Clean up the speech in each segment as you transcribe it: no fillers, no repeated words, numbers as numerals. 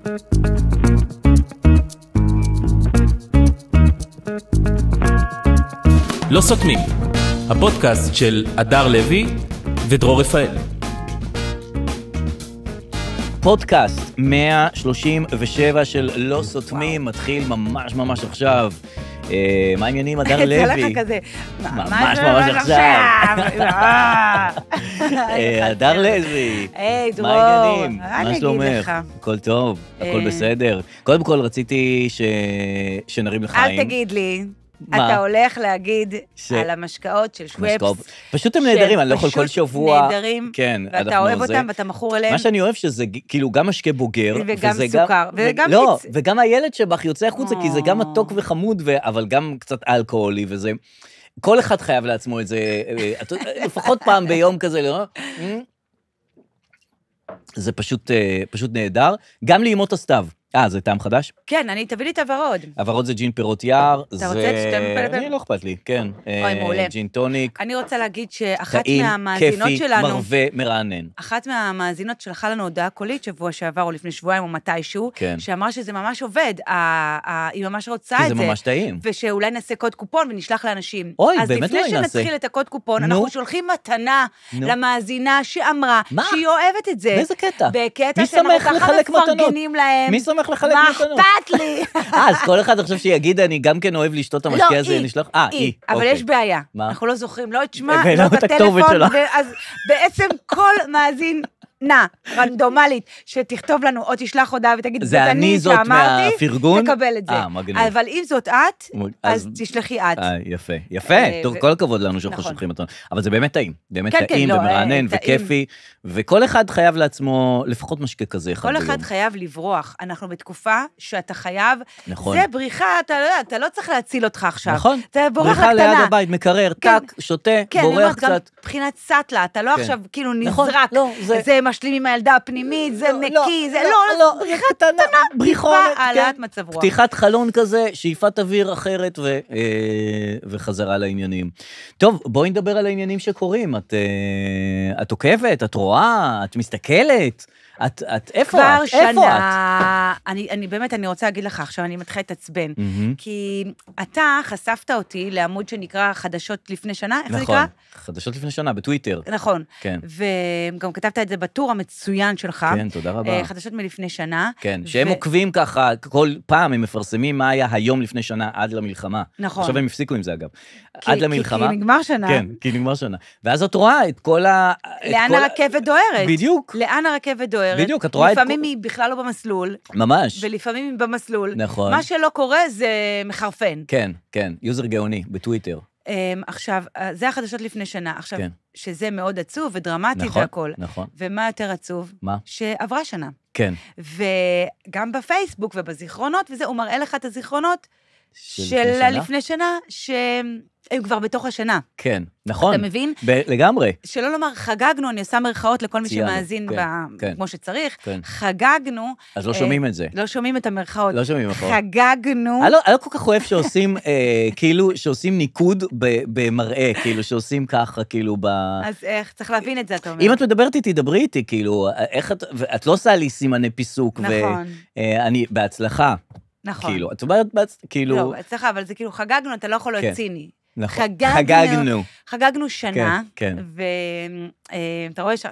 לא סותמים, הפודקאסט של אדר לוי ודרור רפאל. פודקאסט 137 של לא סותמים, מתחיל ממש עכשיו. מה העניינים, אדר לוי? יצא לך כזה, ממש עכשיו. אדר לוי. היי, דרור. מה העניינים? מה שלומך? הכל טוב, הכל בסדר. קודם כל רציתי שנרים לחיים. אל תגיד לי. אתה הולך להגיד על המשקאות של שוואפס. פשוט הם נהדרים, אני לא יכול כל שבוע. פשוט נהדרים, ואתה אוהב אותם ואתה מכור אליהם. מה שאני אוהב שזה כאילו גם משקה בוגר. וגם סוכר, וגם מיץ. לא, וגם הילד שבך יוצא החוצה, כי זה גם מתוק וחמוד, אבל גם קצת אלכוהולי וזה. כל אחד חייב לעצמו את זה, לפחות פעם ביום כזה, לא? זה פשוט נהדר. גם לימות הסתיו. זה טעם חדש? כן, תביא לי את הוורוד. הוורוד זה ג'ין פירות יער. אתה רוצה שתיים? אני לא אכפת לי, כן. אוי, מעולה. ג'ין טוניק. אני רוצה להגיד שאחת טעים, מהמאזינות כיפי, שלנו... מרווה, מרענן. אחת מהמאזינות שלחה לנו הודעה קולית שבוע שעבר, או לפני שבועיים או מתישהו, כן. שאמרה שזה ממש עובד, היא ממש רוצה את זה. כי זה ממש טעים. ושאולי נעשה קוד קופון ונשלח לאנשים. אוי, באמת אז לפני שנתחיל את הקוד קופון, אנחנו שולחים מתנה למאזינה שאמרה שהיא אוהבת את זה. באיזה קטע? בקטע שאנחנו ככה מפרגנים להם. מי שמח לחלק מתנות? מה אכפת לי? אז כל אחד עכשיו שיגיד, אני גם כן אוהב לשתות את המשקה הזה, נשלח... היא. אבל יש בעיה. מה? אנחנו לא זוכרים, לא את שמה, ולא את הכתובת שלה. אז בעצם כל מאזין רנדומלית, שתכתוב לנו, או תשלח הודעה ותגיד, זה אני זאת מהפרגון? תקבל את זה. מגניב. אבל אם זאת את, אז תשלחי את. יפה. טוב, כל הכבוד לנו שאנחנו שולחים מתנות. אבל זה באמת טעים. באמת טעים ומרענן וכיפי, וכל אחד חייב לעצמו, לפחות משקה כזה אחד ביום. כל אחד חייב לברוח. אנחנו בתקופה שאתה חייב, זה בריחה, אתה לא צריך להציל אותך עכשיו. נכון. אתה בורח בריחה לקטנה. ליד הבית, מקרר, טק, שותה, בורח קצת. בחינת סטלה, אתה לא עכשיו כאילו נזרק, זה משלים עם הילדה הפנימית, זה נקי, זה לא, בריחה קטנה, בריחונת, העלאת מצב רוח. פתיחת חלון כזה, שאיפת אוויר אחרת, וחזרה לעניינים. טוב, בואי נדבר על העניינים שקורים. את עוקבת, את רואה, את מסתכלת, איפה את? כבר שנה, אני רוצה להגיד לך עכשיו, אני מתחילה להתעצבן, כי אתה חשפת אותי לעמוד שנקרא חדשות לפני שנה, איך זה נקרא? חדשות לפני שנה, בטוויטר. נכון. כן. וגם כתבת את זה בטור המצוין שלך. כן, תודה רבה. חדשות מלפני שנה. כן, שהם עוקבים ככה, כל פעם הם מפרסמים מה היה היום לפני שנה עד למלחמה. נכון. עכשיו הם הפסיקו עם זה אגב. עד למלחמה. כי נגמר שנה. כן, כי נגמר שנה. ואז את רואה את כל ה... לאן הרכבת דוהרת. בדיוק. לאן הרכבת דוהרת. בדיוק, את רואה את... לפעמים היא בכלל לא במסלול. ממש. ולפעמים היא במסלול. נכון. מה שלא קורה זה מחרפן. כן, יוזר גאוני בטוויטר. עכשיו, זה החדשות לפני שנה, עכשיו, כן. שזה מאוד עצוב ודרמטי והכל. נכון. ומה יותר עצוב? מה? שעברה שנה. כן. וגם בפייסבוק ובזיכרונות, וזה, הוא מראה לך את הזיכרונות של לפני שנה, שהם כבר בתוך השנה. כן, נכון. אתה מבין? לגמרי. שלא לומר, חגגנו, אני עושה מרכאות לכל מי שמאזין כמו שצריך, חגגנו. אז לא שומעים את זה. לא שומעים את המרכאות. לא שומעים מרכאות. חגגנו. אני לא כל כך אוהב שעושים, כאילו, שעושים ניקוד במראה, כאילו, שעושים ככה, כאילו, אז איך? צריך להבין את זה, אתה אומר. אם את מדברת איתי, דברי איתי, כאילו, איך את לא עושה לי סימני פיסוק, נכון. ואני בהצלחה. נכון. כאילו, את אומרת, כאילו... לא, הצלחה, אבל זה כאילו, חגגנו, אתה לא יכול להיות ציני. נכון, חגגנו. חגגנו שנה, כן. ואתה רואה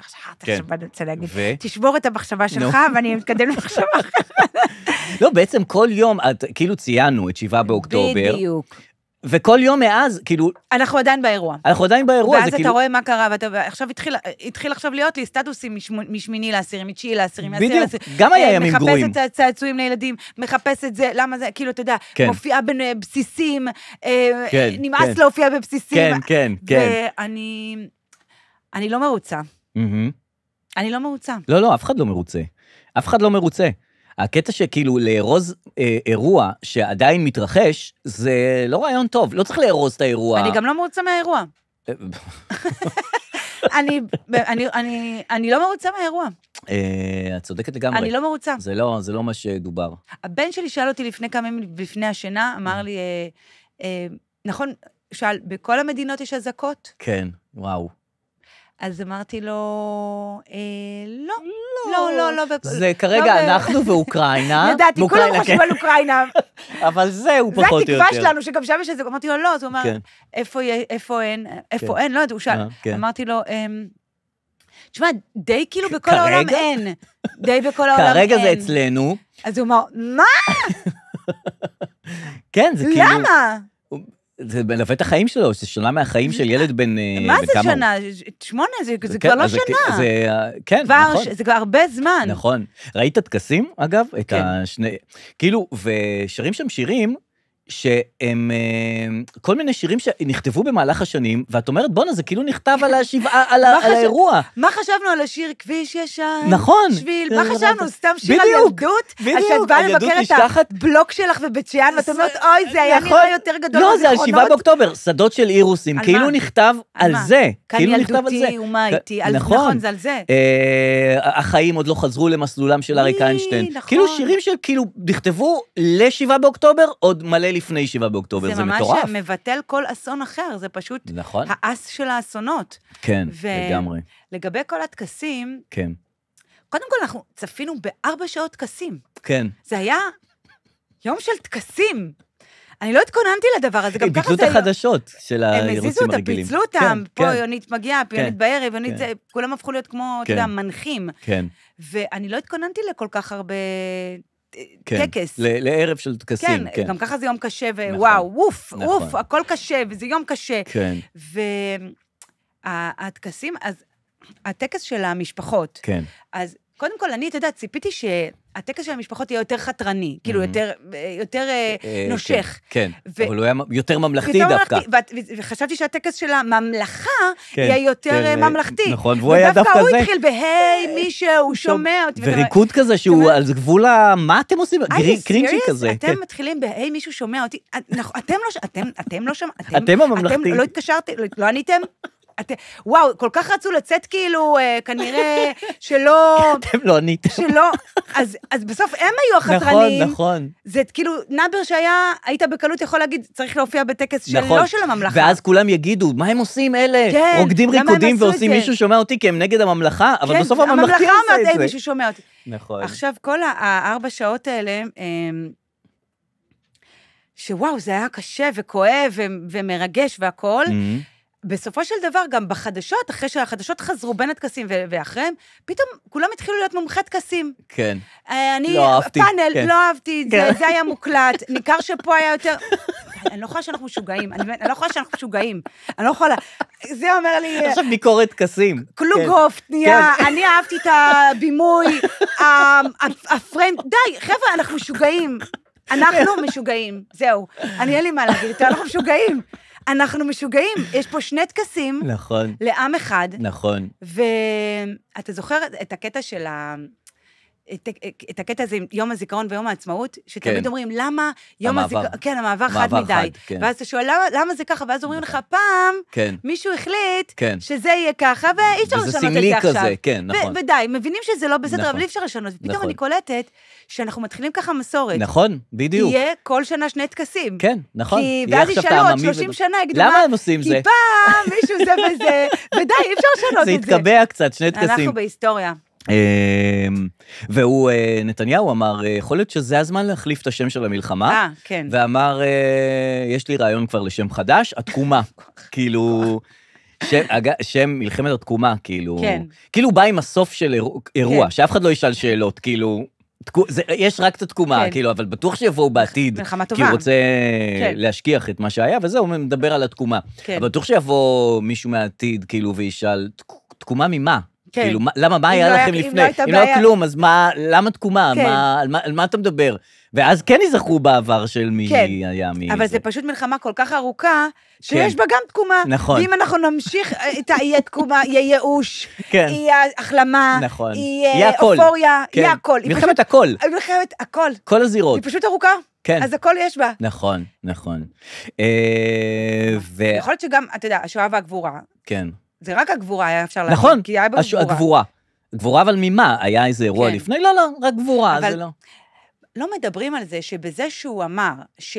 תשבור את המחשבה שלך, ואני מתקדם למחשבה. לא, בעצם כל יום, כאילו ציינו את 7 באוקטובר. בדיוק. וכל יום מאז, כאילו... אנחנו עדיין באירוע. ואז אתה רואה מה קרה, ועכשיו התחיל עכשיו להיות לי סטטוסים משמיני לעשירים, מתשיעי לעשירים, בדיוק, גם היה ימים גרועים. מחפש את הצעצועים לילדים, מחפש את זה, למה זה, כאילו, אתה יודע, מופיעה בבסיסים, נמאס להופיע בבסיסים. כן. ואני לא מרוצה. אני לא מרוצה. לא, אף אחד לא מרוצה. אף אחד לא מרוצה. הקטע שכאילו לארוז אירוע שעדיין מתרחש, זה לא רעיון טוב, לא צריך לארוז את האירוע. אני גם לא מרוצה מהאירוע. אני לא מרוצה מהאירוע. את צודקת לגמרי. אני לא מרוצה. זה לא מה שדובר. הבן שלי שאל אותי לפני כמה ימים, לפני השינה, אמר לי, נכון, שאל, בכל המדינות יש אזעקות? כן, וואו. אז אמרתי לו, לא. זה כרגע אנחנו ואוקראינה. ידעתי, כולם חושבים על אוקראינה. אבל זהו פחות או יותר. זה התקווה שלנו, שגם שם יש את זה, אמרתי לו, לא, אז הוא אמר, איפה אין, לא יודע, הוא שאל. אמרתי לו, תשמע, די כאילו בכל העולם אין. די בכל העולם אין. כרגע זה אצלנו. אז הוא אמר, מה? כן, זה כאילו... למה? זה מלווה את החיים שלו, זה שונה מהחיים של ילד בן... מה זה שנה? 8, זה כבר לא שנה. כן, נכון. זה כבר הרבה זמן. נכון. ראית טקסים, אגב? את השני... כאילו, ושרים שם שירים, שהם כל מיני שירים שנכתבו במהלך השנים, ואת אומרת, בונה, זה כאילו נכתב על האירוע. מה חשבנו על השיר כביש ישן? נכון. שביל, מה חשבנו? סתם שיר על ילדות? אז שאת באה לבקר את הבלוק שלך בבית שאן, ואת אומרת, אוי, זה היה נראה יותר גדול. לא, זה על 7 באוקטובר, שדות של אירוסים, כאילו נכתב על זה. כאן ילדותי ומה איתי, נכון, זה על זה. החיים עוד לא חזרו למסלולם של אריק איינשטיין. כאילו שירים שכאילו נכתבו ל-7 באוקטובר, עוד מלא לפני 7 באוקטובר, זה מטורף. זה ממש מבטל כל אסון אחר, זה פשוט האס של האסונות. כן, לגמרי. לגבי כל הטקסים, כן. קודם כל אנחנו צפינו ב4 שעות טקסים. כן. זה היה יום של טקסים. אני לא התכוננתי לדבר הזה, גם ככה זה... ביטלו את החדשות של הערוצים הרגילים. הם הזיזו אותם, פיצלו אותם, פה יונית מגיעה, פה יונית בערב, יונית זה, כולם הפכו להיות כמו, אתה יודע, מנחים. כן. ואני לא התכוננתי לכל כך הרבה... טקס. לערב של טקסים, כן. גם ככה זה יום קשה, ווואו, אוף, הכל קשה, וזה יום קשה. כן. והטקסים, אז הטקס של המשפחות, כן. אז קודם כל, אני, אתה יודע, ציפיתי שהטקס של המשפחות יהיה יותר חתרני, כאילו יותר נושך. כן, אבל הוא היה יותר ממלכתי דווקא. וחשבתי שהטקס של הממלכה יהיה יותר ממלכתי. נכון, והוא היה דווקא זה. ודווקא הוא התחיל בהי, מישהו שומע אותי. וריקוד כזה שהוא על גבול מה אתם עושים? קרינג'י כזה. אתם מתחילים בהי, מישהו שומע אותי. אתם לא שמעתם. אתם הממלכתי. אתם לא התקשרתם, לא עניתם. וואו, כל כך רצו לצאת כאילו, כנראה שלא... אתם לא עניתם. שלא, אז בסוף הם היו החתרנים. נכון. זה כאילו, נבר היית בקלות יכול להגיד, צריך להופיע בטקס שלא של הממלכה. ואז כולם יגידו, מה הם עושים אלה? רוקדים ריקודים ועושים מישהו שומע אותי, כי הם נגד הממלכה, אבל בסוף הממלכתי עושה את זה. הממלכה אמרת, מישהו שומע אותי. נכון. עכשיו, כל 4 שעות האלה, שוואו, זה היה קשה וכואב ומרגש והכל, בסופו של דבר, גם בחדשות, אחרי שהחדשות חזרו בין הטקסים ואחריהם, פתאום כולם התחילו להיות מומחי טקסים. כן. אני, פאנל, לא אהבתי את זה, זה היה מוקלט, ניכר שפה היה יותר... אני לא יכולה שאנחנו משוגעים, אני לא יכולה שאנחנו משוגעים, אני לא יכולה... זה אומר לי... עכשיו ביקורת טקסים. קלוגהופט, נהיה, אני אהבתי את הבימוי, הפריים, די, חבר'ה, אנחנו משוגעים. אנחנו משוגעים, זהו. אני אין לי מה להגיד, אנחנו משוגעים. אנחנו משוגעים, יש פה 2 טקסים, נכון. לעם אחד. נכון. ואתה זוכר את הקטע של את הקטע הזה עם יום הזיכרון ויום העצמאות, שתמיד אומרים, למה יום הזיכרון, כן, המעבר חד מדי. ואז אתה שואל, למה זה ככה? ואז אומרים לך, פעם, מישהו החליט שזה יהיה ככה, ואי אפשר לשנות את זה עכשיו. וזה סמלי כזה, כן, נכון. ודי, מבינים שזה לא בסדר, אבל אי אפשר לשנות. ופתאום אני קולטת שאנחנו מתחילים ככה מסורת. נכון, בדיוק. יהיה כל שנה 2 טקסים. כן, נכון. ואז ישאלו עוד 30 שנה, יגידו, למה הם עושים זה? כי פעם מישהו זה וזה, ודי, אי אפשר לשנות את זה. זה התקבע קצת, 2 טקסים. אנחנו בהיסטוריה. והוא, נתניהו אמר, יכול להיות שזה הזמן להחליף את השם של המלחמה, כן. ואמר, יש לי רעיון כבר לשם חדש, התקומה, כאילו, שם מלחמת התקומה, כאילו, כאילו בא עם הסוף של אירוע, שאף אחד לא ישאל שאלות, כאילו, יש רק את התקומה, כאילו, אבל בטוח שיבואו בעתיד, כי הוא רוצה להשכיח את מה שהיה, וזהו, הוא מדבר על התקומה, אבל בטוח שיבוא מישהו מהעתיד, כאילו, וישאל, תקומה ממה? כאילו, למה, מה היה לכם לפני? אם לא היה כלום, אז למה תקומה? על מה אתה מדבר? ואז כן יזכרו בעבר של מי היה מי. אבל זה פשוט מלחמה כל כך ארוכה, שיש בה גם תקומה. נכון. ואם אנחנו נמשיך, יהיה תקומה, יהיה ייאוש, יהיה החלמה, יהיה אופוריה, יהיה הכל. מלחמת הכל. מלחמת הכל. כל הזירות. היא פשוט ארוכה. כן. אז הכל יש בה. נכון, נכון. יכול להיות שגם, אתה יודע, השואה והגבורה. כן. זה רק הגבורה היה אפשר להגיד. נכון, כי היה בגבורה. הגבורה. גבורה אבל ממה? היה איזה אירוע לפני? לא, רק גבורה, זה לא. לא מדברים על זה שבזה שהוא אמר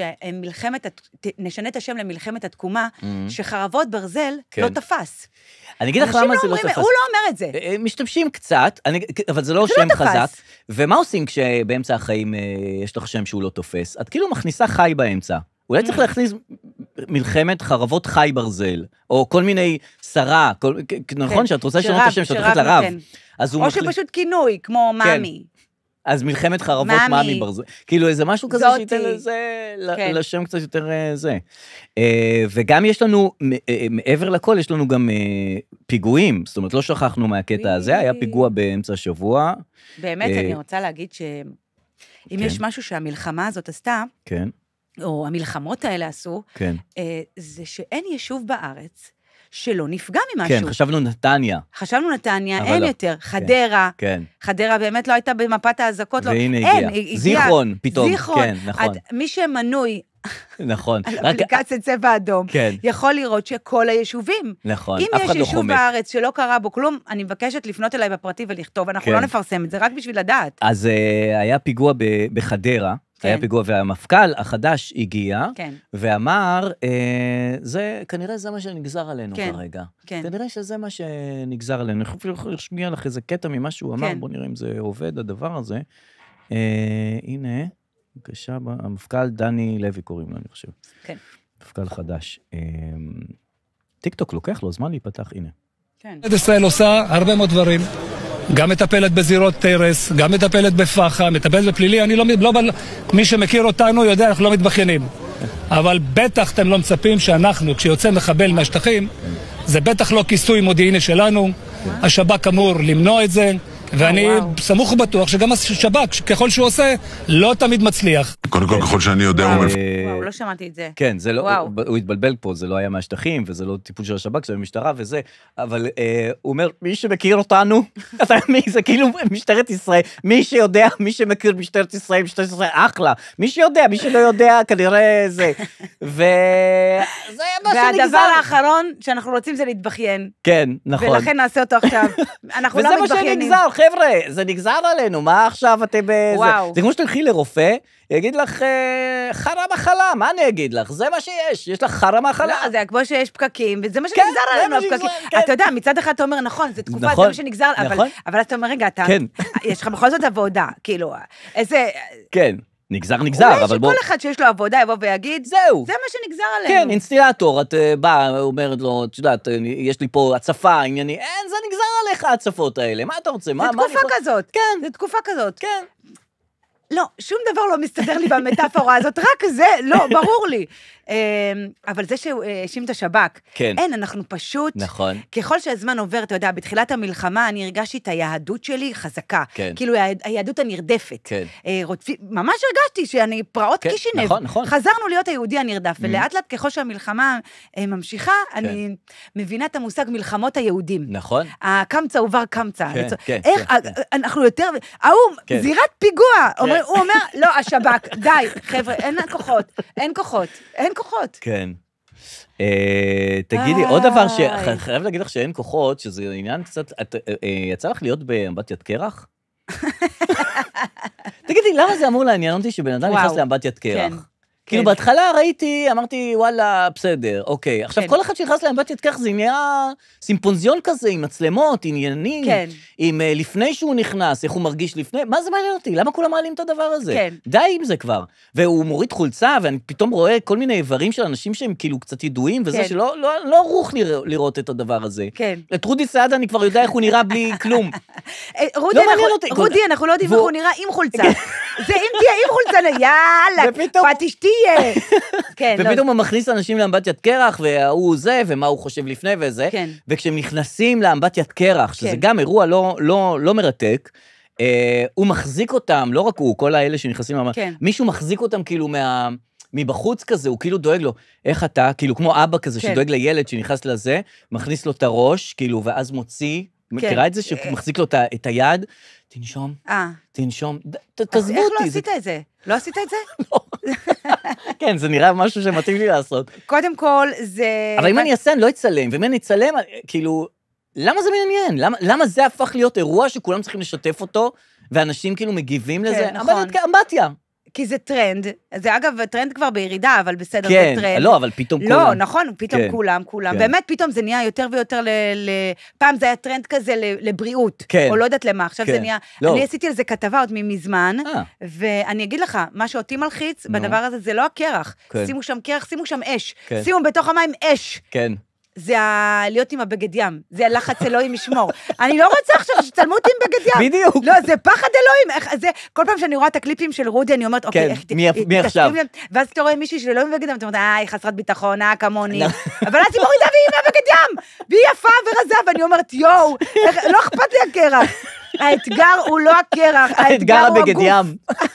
נשנה את השם למלחמת התקומה, שחרבות ברזל לא תפס. אני אגיד לך למה זה לא תפס. הוא לא אומר את זה. משתמשים קצת, אבל זה לא שם חזק. ומה עושים כשבאמצע החיים יש לך שם שהוא לא תופס? את כאילו מכניסה חי באמצע. אולי צריך להכניס מלחמת חרבות חי ברזל, או כל מיני שרה, נכון שאת רוצה לשנות את השם, שאת הולכת לרב. או שפשוט כינוי, כמו מאמי. אז מלחמת חרבות מאמי ברזל. כאילו איזה משהו כזה שייתן לזה, לשם קצת יותר זה. וגם יש לנו, מעבר לכל, יש לנו גם פיגועים, זאת אומרת, לא שכחנו מהקטע הזה, היה פיגוע באמצע השבוע. באמת, אני רוצה להגיד שאם יש משהו שהמלחמה הזאת עשתה, או המלחמות האלה עשו, זה שאין יישוב בארץ, שלא נפגע ממשהו. כן, חשבנו נתניה. אין יותר. חדרה. כן. חדרה באמת לא הייתה במפת ההזקות. והנה הגיע. זיכרון, פתאום. כן, נכון. מי שמנוי, נכון. על אפליקציית צבע אדום, יכול לראות שכל היישובים. נכון, אף אחד לא חומק. אם יש יישוב בארץ שלא קרה בו כלום, אני מבקשת לפנות אליי בפרטי ולכתוב, אנחנו לא נפרסם את זה, רק בשביל לדעת. אז היה פיגוע בחדרה, היה פיגוע, והמפכ"ל החדש הגיע, ואמר, כנראה זה מה שנגזר עלינו כרגע. כנראה שזה מה שנגזר עלינו. אני יכול להשמיע לך איזה קטע ממה שהוא אמר, בוא נראה אם זה עובד, הדבר הזה. הנה, בבקשה, המפכ"ל דני לוי קוראים לו, אני חושב. כן. מפכ"ל חדש. טיקטוק לוקח לו זמן להיפתח, הנה. מדינת ישראל עושה הרבה מאוד דברים. גם מטפלת בזירות טרס, גם מטפלת בפחה, מטפלת בפלילי, מי שמכיר אותנו יודע, אנחנו לא מתבחיינים. אבל בטח אתם לא מצפים שאנחנו, כשיוצא מחבל מהשטחים, זה בטח לא כיסוי מודיעיני שלנו, השב"כ אמור למנוע את זה, ואני סמוך ובטוח שגם השב"כ, ככל שהוא עושה, לא תמיד מצליח. קודם כל, ככל שאני יודע, וואו, לא שמעתי את זה. כן, זה לא, הוא התבלבל פה, זה לא היה מהשטחים, וזה לא טיפול של השב"כ, זה משטרה וזה, אבל הוא אומר, מי שמכיר אותנו, זה כאילו משטרת ישראל, מי שיודע, מי שמכיר משטרת ישראל, אחלה, מי שיודע, מי שלא יודע, כנראה זה, וזה מה שנגזר. והדבר האחרון שאנחנו רוצים זה להתבחיין. כן, נכון. ולכן נעשה אותו עכשיו. אנחנו לא מתבחיינים. חבר'ה, זה נגזר עלינו, מה עכשיו אתם זה כמו שתלכי לרופא, יגיד לך חרה מחלה, מה אני אגיד לך? זה מה שיש, יש לך חרה מחלה. לא, זה כמו שיש פקקים, וזה מה שנגזר עלינו, הפקקים. אתה יודע, מצד אחד אתה אומר, נכון, זה תקופה, זה מה שנגזר, אבל אתה אומר, רגע, יש לך בכל זאת עבודה, כאילו, איזה... כן. נגזר, אבל בוא... אולי שכל אחד שיש לו עבודה יבוא ויגיד, זהו. זה מה שנגזר עלינו. כן, אינסטילטור, את באה, אומרת לו, את יודעת, יש לי פה הצפה, ענייני, אין, זה נגזר עליך הצפות האלה, מה אתה רוצה? זה תקופה כזאת. כן. זה תקופה כזאת. כן. לא, שום דבר לא מסתדר לי במטאפורה הזאת, רק זה, לא, ברור לי. אבל זה שהאשים את השב"כ, אין, אנחנו פשוט, ככל שהזמן עובר, אתה יודע, בתחילת המלחמה, אני הרגשתי את היהדות שלי חזקה, כאילו היהדות הנרדפת. ממש הרגשתי שאני פרעות קישינב, חזרנו להיות היהודי הנרדף, ולאט לאט ככל שהמלחמה ממשיכה, אני מבינה את המושג מלחמות היהודים. נכון. הקמצא עובר קמצא. איך, אנחנו יותר, זירת פיגוע, הוא אומר, לא, השב"כ, די, חבר'ה, אין כוחות. כן. תגידי, עוד דבר שחייב להגיד לך שאין כוחות, שזה עניין קצת, יצא לך להיות באמבטיית קרח? תגידי, למה זה אמור לעניין אותי שבן אדם נכנס לאמבטיית קרח? כאילו בהתחלה ראיתי, אמרתי, וואלה, בסדר, אוקיי. עכשיו, כל אחד שנכנס לאמבטיית קרח, זה נהיה סימפוזיון כזה, עם מצלמות, עניינים, עם לפני שהוא נכנס, איך הוא מרגיש לפני, מה זה מעניין אותי? למה כולם מעלים את הדבר הזה? די עם זה כבר. והוא מוריד חולצה, ואני פתאום רואה כל מיני איברים של אנשים שהם כאילו קצת ידועים, וזה שלא רוח לראות את עם זה. את רודי סעדה אני כבר יודע איך הוא נראה בלי כלום. רודי, אנחנו לא יודעים איך הוא נראה עם חולצה. זה אם תהיה עם חולצה, יאללה, פתשתיה. ופתאום הוא מכניס אנשים לאמבטיית קרח, והוא זה, ומה הוא חושב לפני וזה, וכשהם נכנסים לאמבטיית קרח, שזה גם אירוע לא מרתק, הוא מחזיק אותם, לא רק הוא, כל האלה שנכנסים, מישהו מחזיק אותם כאילו מבחוץ כזה, הוא כאילו דואג לו, איך אתה, כאילו כמו אבא כזה שדואג לילד שנכנס לזה, מכניס לו את הראש, כאילו, ואז מוציא, מכירה את זה שמחזיק לו את היד, תנשום, תעזבו אותי. איך לא עשית את זה? לא עשית את זה? לא. כן, זה נראה משהו שמתאים לי לעשות. קודם כל, זה... אבל אם אני אעשה, אני לא אצלם, ואם אני אצלם, כאילו, למה זה מעניין? למה זה הפך להיות אירוע שכולם צריכים לשתף אותו, ואנשים כאילו מגיבים לזה? נכון. אמבטיה. כי זה טרנד, זה אגב טרנד כבר בירידה, אבל בסדר, כן, זה טרנד. לא, אבל פתאום כולם. לא, נכון, פתאום כן. כולם. כן. באמת פתאום זה נהיה יותר ויותר פעם זה היה טרנד כזה לבריאות, כן. או לא יודעת למה, עכשיו כן. זה נהיה, לא. אני עשיתי על זה כתבה עוד מזמן, ואני אגיד לך, מה שאותי מלחיץ בדבר הזה, זה לא הקרח. כן. שימו שם קרח, שימו שם אש. כן. שימו בתוך המים אש. כן. זה להיות עם הבגד ים, זה הלחץ אלוהים ישמור. אני לא רוצה עכשיו שתצלמו אותי עם בגד ים. בדיוק. לא, זה פחד אלוהים. כל פעם שאני רואה את הקליפים של רודי, אני אומרת, אוקיי, איך מי עכשיו? ואז אתה רואה מישהי שלא עם בגד ים, אתה אומרת, היא חסרת ביטחון, כמוני. אבל אז היא מורידה והיא עם הבגד ים, והיא יפה ורזה, ואני אומרת, יואו, לא אכפת לי הקרח. האתגר הוא לא הקרח, האתגר הוא הבגד ים.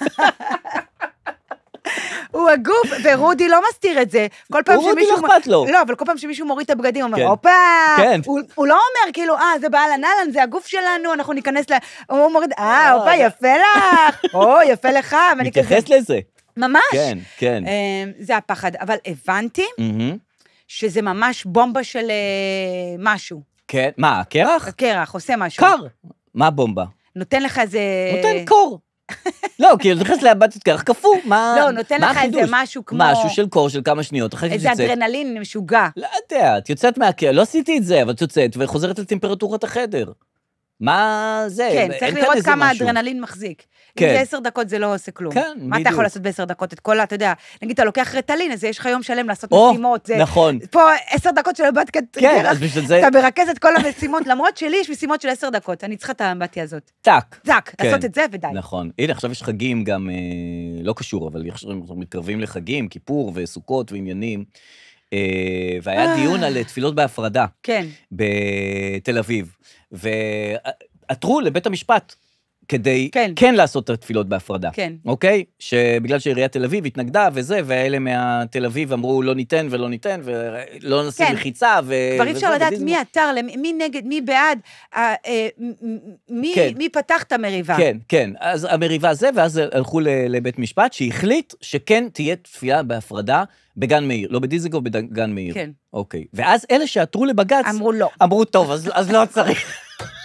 הוא הגוף, ורודי לא מסתיר את זה. רודי לא אכפת לו. לא, אבל כל פעם שמישהו מוריד את הבגדים, הוא אומר, כן. הופה, כן. הוא לא אומר, כאילו, זה באהלן אהלן, זה הגוף שלנו, אנחנו ניכנס הוא מוריד, הופה, יפה לך, יפה לך, ואני כזה. מתייחס לזה. ממש. כן, כן. זה הפחד, אבל הבנתי שזה ממש בומבה של משהו. כן, מה, הקרח? הקרח, עושה משהו. קר. מה בומבה? נותן לך איזה... נותן קור. לא, כי הוא נכנס לאבטת קרח קפוא, מה לא, נותן לך איזה משהו כמו... משהו של קור של כמה שניות, אחרי איזה אדרנלין משוגע. לא יודע, את יוצאת מהקרח, לא עשיתי את זה, אבל את יוצאת וחוזרת לטמפרטורת החדר. מה זה? כן, צריך לראות כמה אדרנלין מחזיק. אם זה 10 דקות זה לא עושה כלום. כן, בדיוק. מה אתה יכול לעשות ב10 דקות? את כל, אתה יודע, נגיד, אתה לוקח רטלין, אז יש לך יום שלם לעשות משימות. נכון. פה 10 דקות של הבת כן, אז בשביל זה... אתה מרכז את כל המשימות, למרות שלי יש משימות של 10 דקות. אני צריכה את האמבטיה הזאת. טק. לעשות את זה ודי. נכון. הנה, עכשיו יש חגים גם, לא קשור, אבל אנחנו מתקרבים לחגים, כיפור וסוכות ועניינים. והיה דיון על תפילות בהפרדה. כן. בתל אביב. ועתרו לבית המשפט. כדי כן לעשות את התפילות בהפרדה. כן. אוקיי? שבגלל שעיריית תל אביב התנגדה וזה, ואלה מהתל אביב אמרו לא ניתן ולא ניתן, ולא נשים מחיצה. כבר אי אפשר לדעת מי עתר, מי נגד, מי בעד, מי פתח את המריבה. כן, כן. אז המריבה זה, ואז הלכו לבית משפט, שהחליט שכן תהיה תפילה בהפרדה בגן מאיר, לא בדיזנגוף, בגן מאיר. כן. אוקיי. ואז אלה שעתרו לבגץ, אמרו לא. אמרו טוב, אז לא צריך.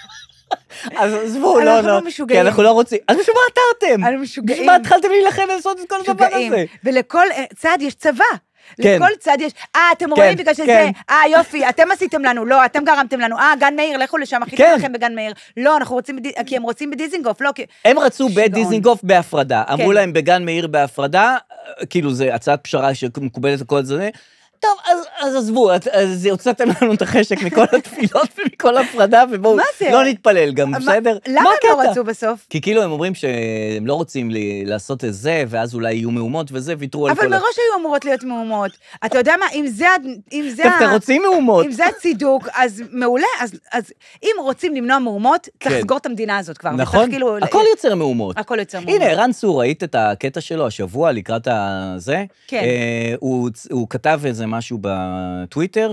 אז עזבו, לא, אנחנו לא משוגעים. כי אנחנו לא רוצים. אז בשביל מה עתרתם? אנחנו משוגעים. בשביל מה התחלתם להילחם לעשות את כל הדבר הזה? ולכל צד יש צבא. לכל צד יש, אתם רואים בגלל שזה, יופי, אתם עשיתם לנו, לא, אתם גרמתם לנו, גן מאיר, לכו לשם, הכי טוב לכם בגן מאיר. לא, אנחנו רוצים, כי הם רוצים בדיזנגוף, לא, כי... הם רצו בדיזנגוף בהפרדה, אמרו להם בגן מאיר בהפרדה, כאילו זה הצעת פשרה שמקובלת לכל זה, טוב, אז עזבו, אז הוצאתם לנו את החשק מכל התפילות ומכל הפרדה, ובואו, לא נתפלל גם, בסדר? למה הם לא רצו בסוף? כי כאילו הם אומרים שהם לא רוצים לעשות את זה, ואז אולי יהיו מהומות וזה, ויתרו על כל... אבל מראש היו אמורות להיות מהומות. אתה יודע מה, אם זה... דווקא רוצים מהומות. אם זה הצידוק, אז מעולה, אז אם רוצים למנוע מהומות, צריך לסגור את המדינה הזאת כבר. נכון, הכל יוצר מהומות. הכל יוצר מהומות. הנה, ערן צור, ראית את הקטע שלו השבוע לקראת הזה? כן. הוא כתב איזה משהו בטוויטר,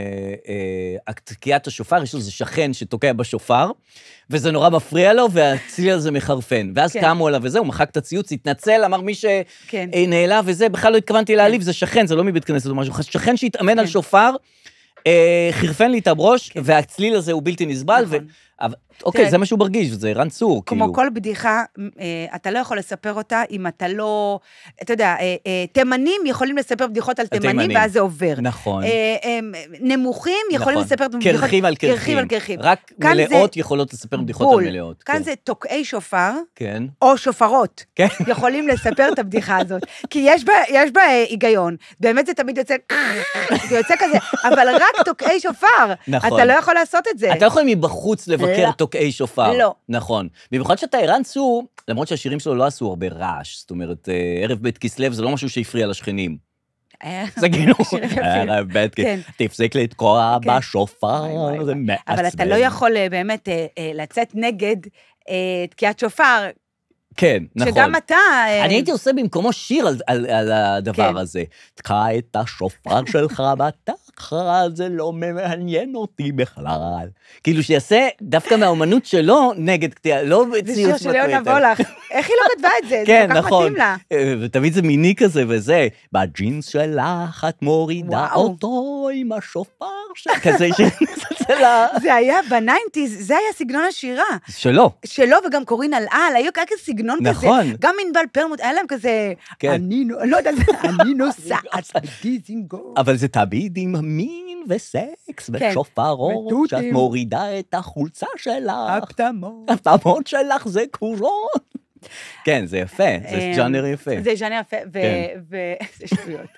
שתקיעת השופר, יש לו איזה שכן שתוקע בשופר, וזה נורא מפריע לו, והצליל הזה מחרפן. ואז קמו עליו וזה, הוא מחק את הציוץ, התנצל, אמר מי שנעלה וזה, בכלל לא התכוונתי להעליב, זה שכן, זה לא מבית כנסת או משהו, שכן שהתאמן על שופר, חרפן לי את הברוש, והצליל הזה הוא בלתי נסבל, אוקיי, זה מה שהוא מרגיש, זה ערן צור, כאילו. כמו כל בדיחה, אתה לא יכול לספר אותה אם אתה לא... אתה יודע, תימנים יכולים לספר בדיחות על תימנים, ואז זה עובר. נכון. נמוכים יכולים לספר בדיחות... קרחים על קרחים. רק מלאות יכולות לספר בדיחות על מלאות. כאן זה תוקעי שופר, כן. או שופרות, יכולים לספר את הבדיחה הזאת. כי יש בה היגיון. באמת זה תמיד יוצא כזה, אבל רק תוקעי שופר. אתה לא יכול לעשות את זה. אתה יכול מבחוץ לבקר תוקעי שופר. לא. נכון. במיוחד שאתה ערן צור, למרות שהשירים שלו לא עשו הרבה רעש, זאת אומרת, ערב בית כסלו זה לא משהו שהפריע לשכנים. זה כאילו, ערב בית כסלו, תפסיק לתקוע בשופר, זה מעצבן. אבל אתה לא יכול באמת לצאת נגד תקיעת שופר, כן, נכון. שגם אתה... אני הייתי עושה במקומו שיר על הדבר הזה. תקע את השופר שלך בתחך, זה לא מעניין אותי בכלל. כאילו שיעשה דווקא מהאומנות שלו נגד קטיעה, לא זה ציוץ שיר של יונה וולך. איך היא לא כתבה את זה? כן, זה כל כך נכון. מתאים לה. ותמיד זה מיני כזה וזה. בג'ינס שלך את מורידה אותו עם השופר כזה שנצלצל לה. זה היה בניינטיז, זה היה סגנון השירה. שלו. שלו, וגם קורין אלעל, היו כזה סגנון כזה. נכון. גם ענבל פרמוט, היה להם כזה, אני לא יודע, אני נוסעת בדיזינגוף. אבל זה תמיד עם מין וסקס ושופרות, שאת מורידה את החולצה שלך. הפטמות שלך זה קורות. כן, זה יפה, זה ז'אנר יפה. זה ז'אנר יפה, זה שטויות.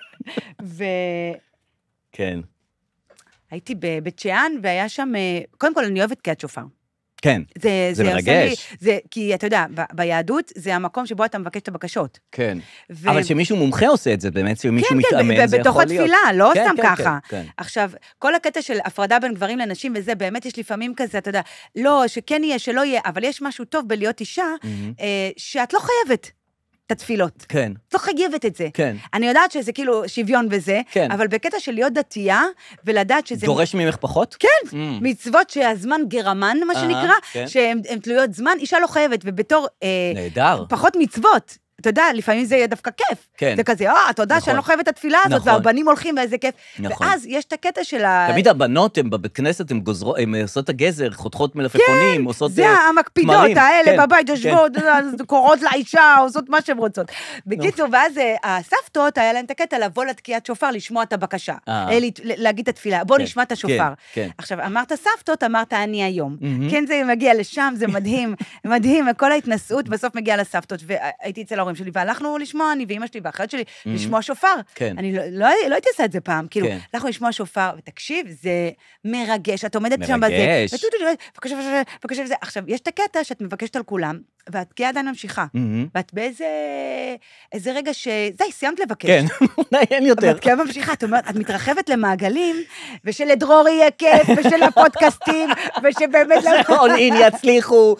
כן. הייתי בבית שאן, והיה שם, קודם כל אני אוהבת תקיעת שופר. כן, זה מרגש. כי אתה יודע, ביהדות זה המקום שבו אתה מבקש את הבקשות. כן, אבל שמישהו מומחה עושה את זה, באמת שמישהו מתאמן, זה יכול להיות. בתוך התפילה, לא סתם ככה. עכשיו, כל הקטע של הפרדה בין גברים לנשים וזה, באמת יש לפעמים כזה, אתה יודע, לא, שכן יהיה, שלא יהיה, אבל יש משהו טוב בלהיות אישה, שאת לא חייבת את התפילות. כן. את לא חייבת את זה. כן. אני יודעת שזה כאילו שוויון בזה, כן. אבל בקטע של להיות דתייה, ולדעת שזה... דורש ממך פחות? כן. מצוות שהזמן גרמן, מה שנקרא, שהן תלויות זמן, אישה לא חייבת, ובתור... נהדר. פחות מצוות. אתה יודע, לפעמים זה יהיה דווקא כיף. כן. זה כזה, אתה יודע שאני לא חייבת את התפילה הזאת, והבנים הולכים ואיזה כיף. ואז יש את הקטע של תמיד הבנות, הן בבית כנסת, הן עושות את הגזר, חותכות מלפפונים, עושות תמרים. זה המקפידות האלה בבית, יושבות, קוראות לאישה, עושות מה שהן רוצות. בקיצור, ואז הסבתות, היה להן את הקטע לבוא לתקיעת שופר, לשמוע את הבקשה, להגיד את התפילה, בוא נשמע את השופר. עכשיו, אמרת סבתות, אמרת אני היום. כן, זה מגיע לשם, זה מדהים, מדהים, כל ההתנסות בסוף מגיעה לסבתות, והייתי אצל ההורים שלי, והלכנו לשמוע, אני ואמא שלי ואחרת שלי, לשמוע שופר. אני לא הייתי עושה את זה פעם, כאילו, הלכנו לשמוע שופר, ותקשיב, זה מרגש, את עומדת שם בזה, בבקשה וזה. עכשיו, יש את הקטע שאת מבקשת על כולם, והתקיעה עדיין ממשיכה, ואת באיזה רגע די, סיימת לבקש. כן, אין יותר. והתקיעה ממשיכה, את אומרת, את מתרחבת למעגלים, ושלדרור יהיה כיף, ושל הפודקאסטים, ושבאמת... עולין יצליחו,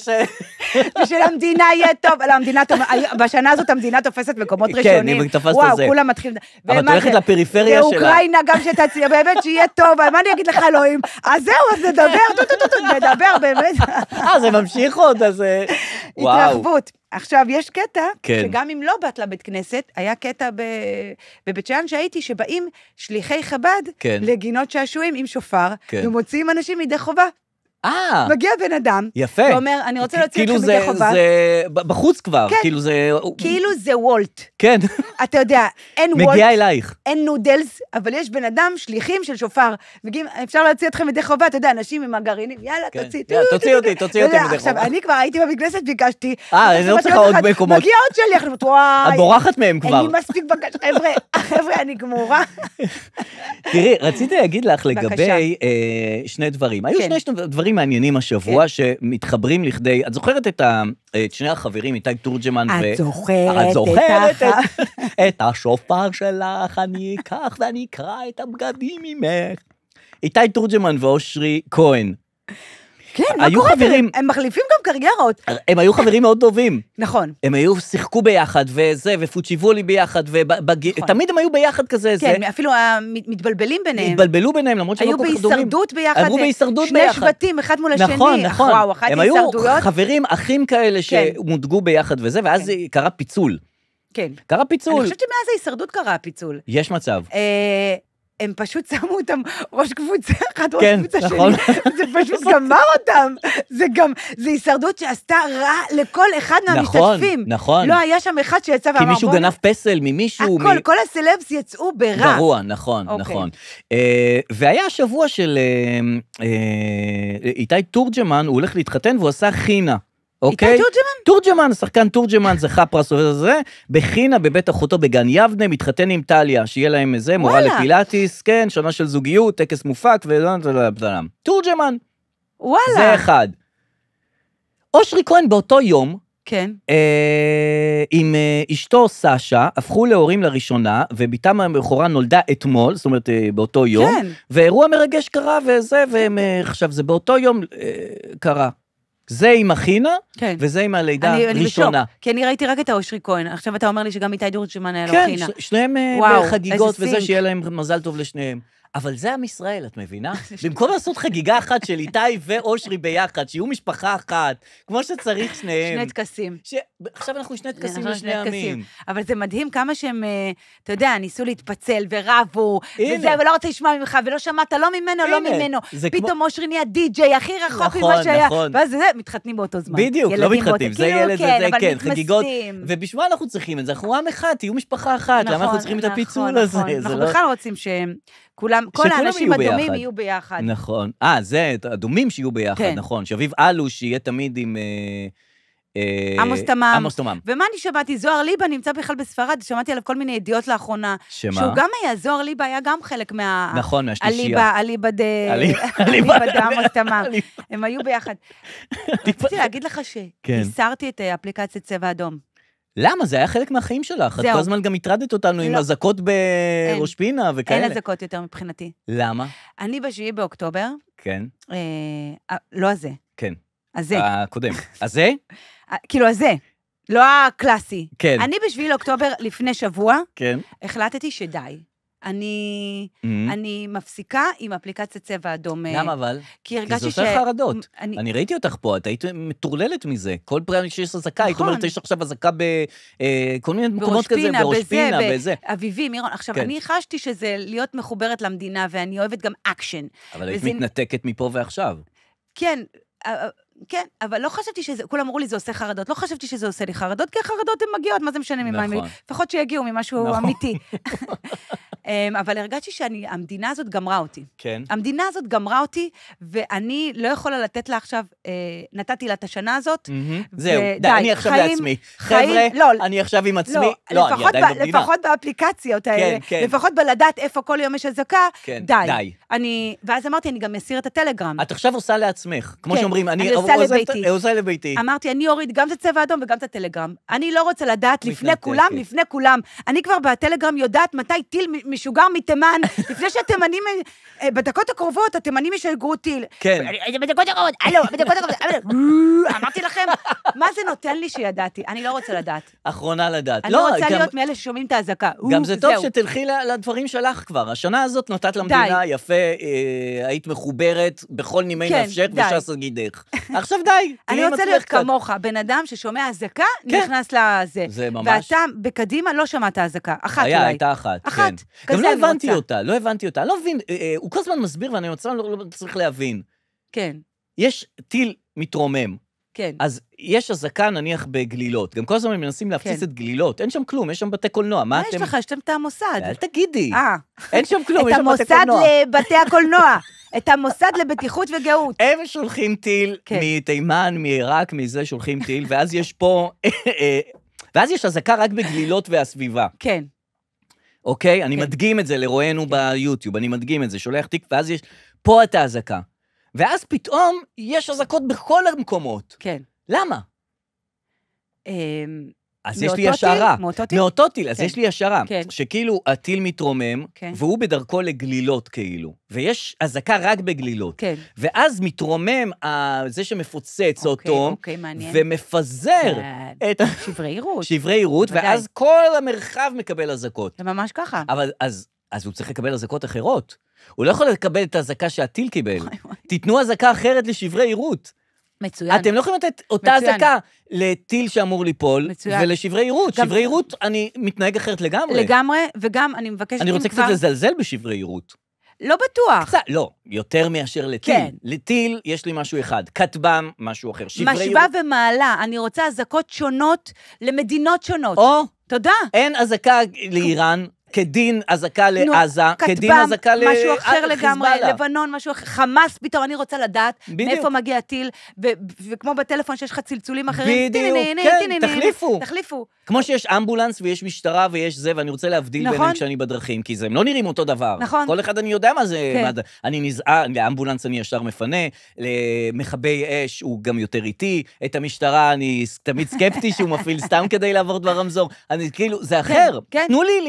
ושלמדינה יהיה טוב, בשנה הזאת המדינה תופסת מקומות ראשונים. כן, היא תופסת וואו, את זה. כולם מתחילים... אבל את הולכת לפריפריה שלה. ואוקראינה גם שתציע, באמת שיהיה טוב, מה אני אגיד לך אלוהים? אז זהו, אז נדבר, באמת. זה ממשיך עוד, אז... התרחבות. עכשיו, יש קטע, שגם אם לא באת לבית כנסת, היה קטע בבית שאן שהייתי, שבאים שליחי חב"ד לגינות שעשועים עם שופר, ומוציאים אנשים מידי חובה. מגיע בן אדם, יפה. ואומר, אני רוצה להוציא אתכם מידי חובה. זה בחוץ כבר, כאילו זה וולט. כן. אתה יודע, אין וולט. מגיע אלייך. אין נודלס, אבל יש בן אדם, שליחים של שופר. מגיעים, אפשר להוציא אתכם מידי חובה, אתה יודע, אנשים עם הגרעינים, יאללה, תוציא אותי מידי חובה. עכשיו, אני כבר הייתי בבית ביגשתי. אני לא צריכה עוד מקומות. מגיע עוד שליח, וואי. את בורחת מהם כבר. אין לי מספיק בקש, חבר'ה, אני גמורה. תראי, רציתי להגיד לך לגבי שני דברים. היו שני דברים מעניינים השבוע, שמתחברים לכדי, את זוכרת את שני החברים, איתי תורג'מן את זוכרת את השופר שלך, אני אקח ואני אקרא את הבגדים ממך. איתי תורג'מן ואושרי כהן. כן, מה קורה? הם מחליפים גם קריירות. הם היו חברים מאוד טובים. נכון. הם היו שיחקו ביחד, וזה, ופוצ'יבולי ביחד, ותמיד הם היו ביחד כזה. כן, אפילו מתבלבלים ביניהם. התבלבלו ביניהם, למרות שלא כל כך דומים. היו בהישרדות ביחד. עברו בהישרדות ביחד. שני שבטים, אחד מול השני. נכון. וואו, אחת הם היו חברים, אחים כאלה שמודגו ביחד וזה, ואז קרה פיצול. כן. קרה פיצול. אני חושבת שמאז ההישרדות קרה הפיצול. יש מצב. הם פשוט שמו אותם ראש קבוצה אחת, ראש כן, קבוצה נכון. שני, זה פשוט גמר אותם, זה הישרדות שעשתה רע לכל אחד מהמשתתפים. נכון. לא היה שם אחד שיצא ואמר, כי מישהו גנב פסל ממישהו. כל הסלבס יצאו ברע. גרוע, נכון. והיה שבוע של איתי תורג'מן, הוא הולך להתחתן והוא עשה חינה. איתי תורג'מן? תורג'מן, שחקן תורג'מן, זכה פרס וזה, בחינה בבית אחותו בגן יבנה, מתחתן עם טליה, שיהיה להם איזה, מורה לפילאטיס, כן, שנה של זוגיות, טקס מופק, תורג'מן. וואלה. זה אחד. אושרי כהן באותו יום, כן. עם אשתו סשה, הפכו להורים לראשונה, וביתם הבכורה נולדה אתמול, זאת אומרת באותו יום, ואירוע מרגש קרה וזה, ועכשיו זה באותו יום קרה. זה עם החינה, וזה עם הלידה הראשונה. כי אני ראיתי רק את האושרי כהן, עכשיו אתה אומר לי שגם איתי תורג'מן היה לו חינה. כן, שניהם בחגיגות וזה, שיהיה להם מזל טוב לשניהם. אבל זה עם ישראל, את מבינה? במקום לעשות חגיגה אחת של איתי ואושרי ביחד, שיהיו משפחה אחת, כמו שצריך שניהם. שני תקסים. עכשיו אנחנו שני תקסים לשני עמים. אבל זה מדהים כמה שהם, אתה יודע, ניסו להתפצל ורבו, וזה, ולא רוצה לשמוע ממך, ולא שמעת, לא ממנו, לא ממנו. פתאום אושרי נהיה די-ג'יי, הכי רחוק ממה שהיה. ואז זה, מתחתנים באותו זמן. בדיוק, לא מתחתנים, זה ילד וזה, כן, חגיגות. ובשביל מה אנחנו צריכים את זה? אנחנו עם אחד, תהיו משפחה אחת, למה אנחנו צריכים את הפיצול הזה? אנחנו בכלל רוצים שכולם, כל האנשים הדומים יהיו ביחד. נכון. זה, הדומים שיהיו ביחד, נכון. שאביב אלוש שיהיה תמיד עם עמוס תמם. ומה אני שמעתי? זוהר ליבה נמצא בכלל בספרד, שמעתי עליו כל מיני ידיעות לאחרונה. שמה? שהוא גם היה, זוהר ליבה היה גם חלק מה... נכון, מהשלישייה. אליבא עמוס תמם. הם היו ביחד. רציתי להגיד לך שהסרתי את אפליקציית צבע אדום. למה? זה היה חלק מהחיים שלך. את כל הזמן גם הטרדת אותנו עם הזקות בראש פינה וכאלה. אין הזקות יותר מבחינתי. למה? אני ב7 באוקטובר. כן. לא הזה. כן. הזה. הקודם. הזה? כאילו הזה. לא הקלאסי. כן. אני ב7 לאוקטובר לפני שבוע. כן. החלטתי שדי. אני מפסיקה עם אפליקציית צבע אדום. למה אבל? כי הרגשתי זה עושה חרדות. אני ראיתי אותך פה, את היית מטורללת מזה. כל פעם שיש הזקה, היית אומרת, יש עכשיו הזקה בכל מיני מקומות כזה, בראש פינה, בזה. אביבי, מירון. עכשיו, אני חשתי שזה להיות מחוברת למדינה, ואני אוהבת גם אקשן. אבל היית מתנתקת מפה ועכשיו. כן, כן, אבל לא חשבתי שזה, כולם אמרו לי, זה עושה חרדות, לא חשבתי שזה עושה לי חרדות, כי החרדות הן מגיעות, מה זה משנה ממה הם, לפחות שיגיעו ממשהו אמיתי. אבל הרגשתי שהמדינה הזאת גמרה אותי. כן. המדינה הזאת גמרה אותי, ואני לא יכולה לתת לה עכשיו, נתתי לה את השנה הזאת. זהו, די, אני עכשיו לעצמי. חבר'ה, אני עכשיו עם עצמי. לא, אני עדיין במדינה. לפחות באפליקציות האלה, לפחות בלדעת איפה כל יום יש הזקה, די. ואז אמרתי, אני גם מסיר את הטלגרם. את עכשיו עושה לעצמך, כמו שאומרים, אני עושה לביתי. אמרתי, אני אוריד גם את הצבע האדום וגם את הטלגרם. אני לא רוצה לדעת לפני כולם. אני כבר בטלגרם יודעת מתי טיל משוגר מתימן, לפני שהתימנים, בדקות הקרובות, התימנים ישגרו טיל. כן. בדקות הקרובות, בדקות הקרובות, אמרתי לכם, מה זה נותן לי שידעתי? אני לא רוצה לדעת. אחרונה לדעת. אני לא רוצה להיות מאלה ששומעים את ההזקה. גם זה טוב שתלכי לדברים שלך כבר. השנה הזאת נתת למדינה יפה, היית מחוברת בכל נימי נפשך וש"ס גידך. עכשיו די. אני רוצה להיות כמוך, בן אדם ששומע הזקה, נכנס לזה. זה ממש. ואתה בקדימה לא שמעת הזקה. אחת אולי. הייתה אחת. אחת. גם לא הבנתי אותה, לא מבין, הוא כל הזמן מסביר ואני לא צריך להבין. כן. יש טיל מתרומם. כן. אז יש הזקה נניח בגלילות, גם כל הזמן מנסים להפציץ את גלילות, אין שם כלום, יש שם בתי קולנוע, מה אתם... יש לך, יש את המוסד. אל תגידי. אין שם כלום, יש שם בתי קולנוע. את המוסד לבתי הקולנוע, את המוסד לבטיחות וגאות. הם שולחים טיל מתימן, מעיראק, מזה שולחים טיל, ואז יש פה, ואז יש הזקה רק בגלילות והסביבה. כן. אוקיי? אני מדגים את זה לרואינו ביוטיוב, אני מדגים את זה, שולח תיק, ואז יש פה את ההזקה. ואז פתאום יש הזקות בכל המקומות. כן. למה? אז יש לי השערה. מאותו טיל, אז יש לי השערה. שכאילו הטיל מתרומם, והוא בדרכו לגלילות כאילו. ויש הזקה רק בגלילות. ואז מתרומם זה שמפוצץ אותו, ומפזר את שברי עירות. שברי עירות, ואז כל המרחב מקבל הזקות. זה ממש ככה. אבל אז הוא צריך לקבל הזקות אחרות. הוא לא יכול לקבל את הזקה שהטיל קיבל. תיתנו הזקה אחרת לשברי עירות. מצוין. אתם לא יכולים לתת אותה הזקה לטיל שאמור ליפול, ולשברי עירות. שברי עירות, אני מתנהג אחרת לגמרי. לגמרי, וגם אני מבקשת... אני רוצה קצת לזלזל בשברי עירות. לא בטוח. קצת, לא, יותר מאשר לטיל. כן. לטיל יש לי משהו אחד, כטב"ם, משהו אחר. משווה ומעלה, אני רוצה הזקות שונות למדינות שונות. תודה. אין הזקה לאיראן, כדין הזקה לעזה, כדין הזקה לחיזבאללה. משהו אחר לגמרי, לבנון, משהו אחר, חמאס פתאום, אני רוצה לדעת מאיפה מגיע הטיל, וכמו בטלפון שיש לך צלצולים אחרים, בדיוק, כן, תחליפו. כמו שיש אמבולנס ויש משטרה ויש זה, ואני רוצה להבדיל ביניהם כשאני בדרכים, כי הם לא נראים אותו דבר. כל אחד אני יודע מה זה, אני נזהר, לאמבולנס אני ישר מפנה, למחבי אש הוא גם יותר איטי, את המשטרה אני תמיד סקפטי שהוא מפעיל סתם כדי לעבור דבר רמזור. אני כאילו, זה אחר. תנו לי להתייחס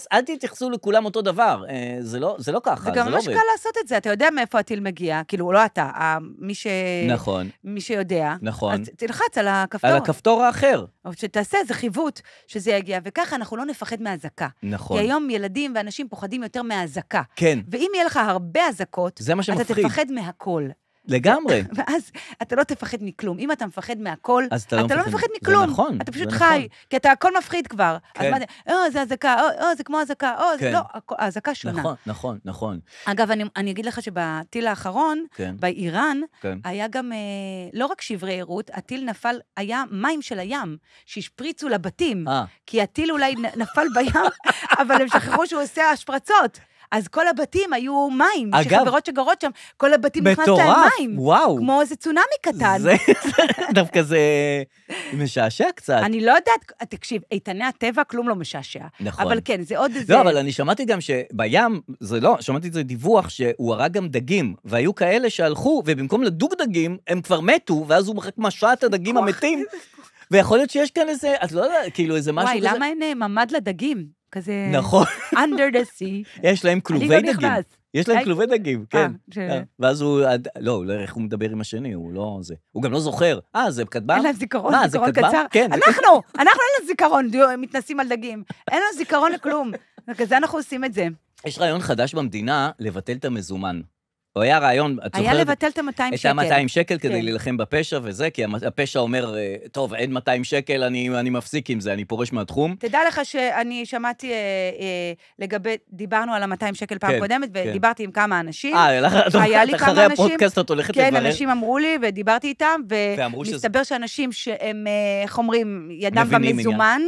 אל תתייחסו לכולם אותו דבר. זה לא ככה, וגם ממש קל לעשות את זה, אתה יודע מאיפה הטיל מגיע, כאילו, לא אתה, נכון. מי שיודע. נכון. אז תלחץ על הכפתור. על הכפתור האחר. אבל שתעשה איזה חיווט שזה יגיע, וככה אנחנו לא נפחד מהזקה. נכון. כי היום ילדים ואנשים פוחדים יותר מהזקה. כן. ואם יהיה לך הרבה הזקות, אתה תפחד מהכל. לגמרי. ואז אתה לא תפחד מכלום. אם אתה מפחד מהכל, אתה לא מפחד מכלום. זה נכון. אתה פשוט חי, כי אתה הכל מפחיד כבר. אז מה זה הזקה, זה כמו הזקה, זה לא, הזקה שונה. נכון. אגב, אני אגיד לך שבטיל האחרון, באיראן, היה גם לא רק שברי עירות, הטיל נפל, היה מים של הים, שהשפריצו לבתים, כי הטיל אולי נפל בים, אבל הם שכחו שהוא עושה השפרצות. אז כל הבתים היו מים, שחברות שגרות שם, כל הבתים נכנס להם מים. וואו. כמו איזה צונמי קטן. דווקא זה משעשע קצת. אני לא יודעת, תקשיב, איתני הטבע, כלום לא משעשע. נכון. אבל כן, זה עוד איזה... לא, אבל אני שמעתי גם שבים, זה לא, שמעתי את זה דיווח שהוא הרג גם דגים, והיו כאלה שהלכו, ובמקום לדוג דגים, הם כבר מתו, ואז הוא משע את הדגים המתים, ויכול להיות שיש כאן איזה, את לא יודעת, כאילו איזה משהו כזה. וואי, למה אין ממד לדגים? כזה... נכון. under the sea. יש להם כלובי דגים. יש להם כלובי דגים, כן. ואז הוא, לא, איך הוא מדבר עם השני, הוא לא זה. הוא גם לא זוכר. זה כתבם? אין להם זיכרון, זיכרון קצר. אנחנו אין לנו זיכרון, מתנסים על דגים. אין לנו זיכרון לכלום. כזה אנחנו עושים את זה. יש רעיון חדש במדינה לבטל את המזומן. או היה רעיון, את זוכרת? היה לבטל את ה-200 שקל. את ה-200 שקל כדי להילחם בפשע וזה, כי הפשע אומר, טוב, אין 200 שקל, אני מפסיק עם זה, אני פורש מהתחום. תדע לך שאני שמעתי לגבי, דיברנו על ה-200 שקל פעם קודמת, ודיברתי עם כמה אנשים. היה לי כמה אנשים. הפודקאסט את הולכת לברר. כן, אנשים אמרו לי, ודיברתי איתם, ומסתבר שאנשים שהם, איך אומרים, ידם במזומן,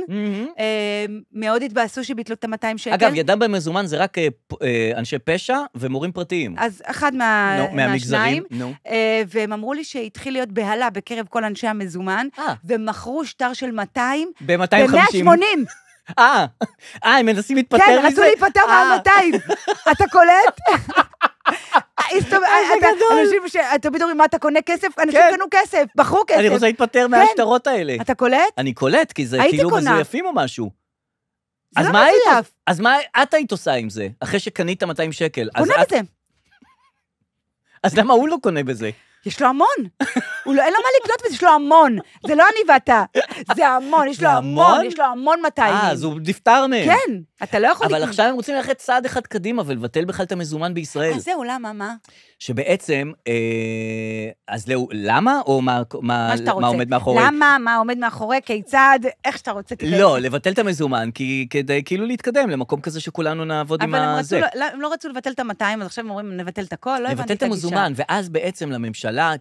מאוד התבאסו שביטלו את ה-200 שקל. אגב, ידם במזומן זה רק אנשי פשע ומורים פרטיים. אז אחד מהשניים, והם אמרו לי שהתחיל להיות בהלה בקרב כל אנשי המזומן, ומכרו שטר של 200, ב-250. ב-180. הם מנסים להתפטר מזה? כן, רצו להתפטר מה-200. אתה קולט? אנשים שתמיד אומרים, מה אתה קונה כסף? אנשים קנו כסף, בחרו כסף. אני רוצה להתפטר מהשטרות האלה. אתה קולט? אני קולט, כי זה כאילו מזויפים או משהו. זה לא מזויף. אז מה את היית עושה עם זה, אחרי שקנית 200 שקל? קונה בזה. אז למה הוא לא קונה בזה? יש לו המון. אין לו מה לקנות בזה, יש לו המון. זה לא אני ואתה. זה המון, יש לו המון, יש לו המון 200. אז הוא נפטר מהם. כן, אתה לא יכול לקנות. אבל עכשיו הם רוצים ללכת צעד אחד קדימה, ולבטל בכלל את המזומן בישראל. אז זהו, למה, מה? שבעצם, אז למה, או מה עומד מאחורי? למה, מה עומד מאחורי, כיצד, איך שאתה רוצה. לא, לבטל את המזומן, כדי כאילו להתקדם למקום כזה שכולנו נעבוד עם הזה. אבל הם לא רצו לבטל את ה-200, אז עכשיו הם אומרים, נבטל את הכל, לא הבנתי את הגישה. לבטל את המזומן, ואז בעצם לממשלה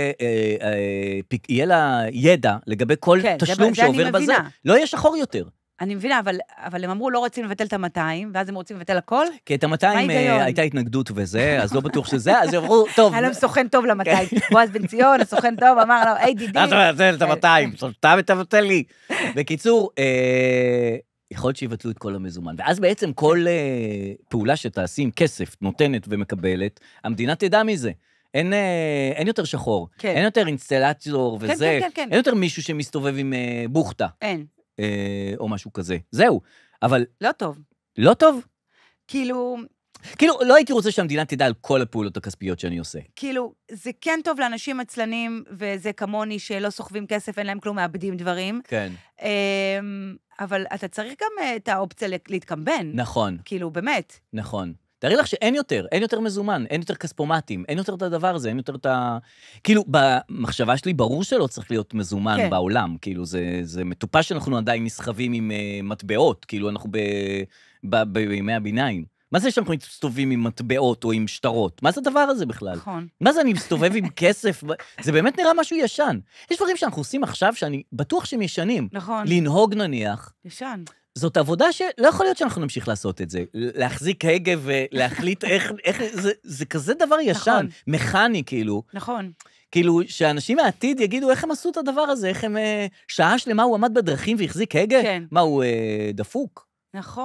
יהיה לה ידע לגבי כל תשלום שעובר בזה. לא יהיה שחור יותר. אני מבינה, אבל הם אמרו, לא רוצים לבטל את ה-200, ואז הם רוצים לבטל הכל? כי את ה-200 הייתה התנגדות וזה, אז לא בטוח שזה, אז הם אמרו, טוב. היה להם סוכן טוב ל-200. בועז בן ציון, הסוכן טוב, אמר לו, היי דידי. אז תבטל את ה-200, אתה ותבטל לי. בקיצור, יכול להיות שיבטלו את כל המזומן. ואז בעצם כל פעולה שתעשים כסף, נותנת ומקבלת, המדינה תדע מזה. אין יותר שחור, אין יותר אינסטלטור וזה, אין יותר מישהו שמסתובב עם בוכתה. אין. או משהו כזה. זהו. אבל... לא טוב. לא טוב? כאילו, לא הייתי רוצה שהמדינה תדע על כל הפעולות הכספיות שאני עושה. כאילו, זה כן טוב לאנשים עצלנים, וזה כמוני שלא סוחבים כסף, אין להם כלום, מאבדים דברים. כן. אבל אתה צריך גם את האופציה להתקמבן. נכון. כאילו, באמת. נכון. תראי לך שאין יותר מזומן, אין יותר כספומטים, אין יותר את הדבר הזה, אין יותר את ה... כאילו, במחשבה שלי ברור שלא צריך להיות מזומן בעולם, כאילו, זה מטופש שאנחנו עדיין נסחבים עם מטבעות, כאילו, אנחנו בימי הביניים. מה זה שאנחנו מסתובבים עם מטבעות או עם שטרות? מה זה הדבר הזה בכלל? נכון. מה זה אני מסתובב עם כסף? זה באמת נראה משהו ישן. יש דברים שאנחנו עושים עכשיו שאני בטוח שהם ישנים. נכון. לנהוג נניח. ישן. זאת עבודה שלא יכול להיות שאנחנו נמשיך לעשות את זה. להחזיק הגה ולהחליט איך זה כזה דבר ישן, מכני כאילו. נכון. כאילו שאנשים מהעתיד יגידו איך הם עשו את הדבר הזה, איך הם שעה שלמה הוא עמד בדרכים והחזיק הגה? כן. מה, הוא דפוק? נכון.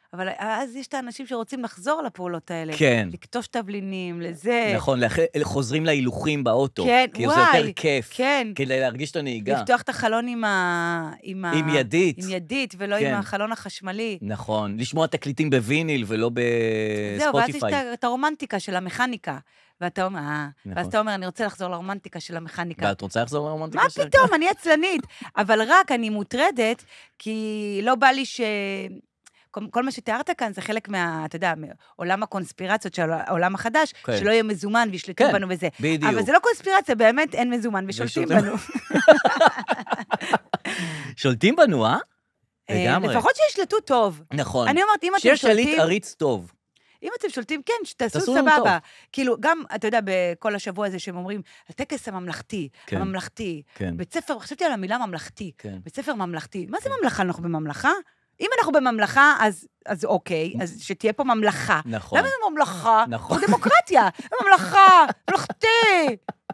אבל אז יש את האנשים שרוצים לחזור לפעולות האלה. כן. לקטוש תבלינים, לזה. נכון, חוזרים להילוכים באוטו. כן, כי זה יותר כיף. כן. כדי להרגיש את הנהיגה. לפתוח את החלון עם ידית. עם ידית, ולא עם החלון החשמלי. נכון. לשמוע תקליטים בוויניל ולא בספוטיפיי. זהו, ואז יש את הרומנטיקה של המכניקה. ואתה אומר, ואז אתה אומר, אני רוצה לחזור לרומנטיקה של המכניקה. ואת רוצה לחזור לרומנטיקה שלה? מה פתאום, אני עצלנית. אבל רק אני מוטרדת, כי לא בא לי כל מה שתיארת כאן זה חלק אתה יודע, מעולם הקונספירציות של העולם החדש, שלא יהיה מזומן וישלטו בנו וזה. בדיוק. אבל זה לא קונספירציה, באמת אין מזומן ושולטים בנו. שולטים בנו, לגמרי. לפחות שישלטו טוב. נכון. אני אומרת, אם אתם שולטים... שיש שליט עריץ טוב. אם אתם שולטים, כן, שתעשו סבבה. כאילו, גם, אתה יודע, בכל השבוע הזה שהם אומרים, הטקס הממלכתי, הממלכתי, בית ספר, חשבתי על המילה ממלכתי, בית ספר ממלכתי. מה זה ממלכה? אנחנו בממלכה? אם אנחנו בממלכה, אז אוקיי, אז שתהיה פה ממלכה. נכון. למה זה ממלכה? נכון. זה דמוקרטיה. ממלכה, ממלכתי.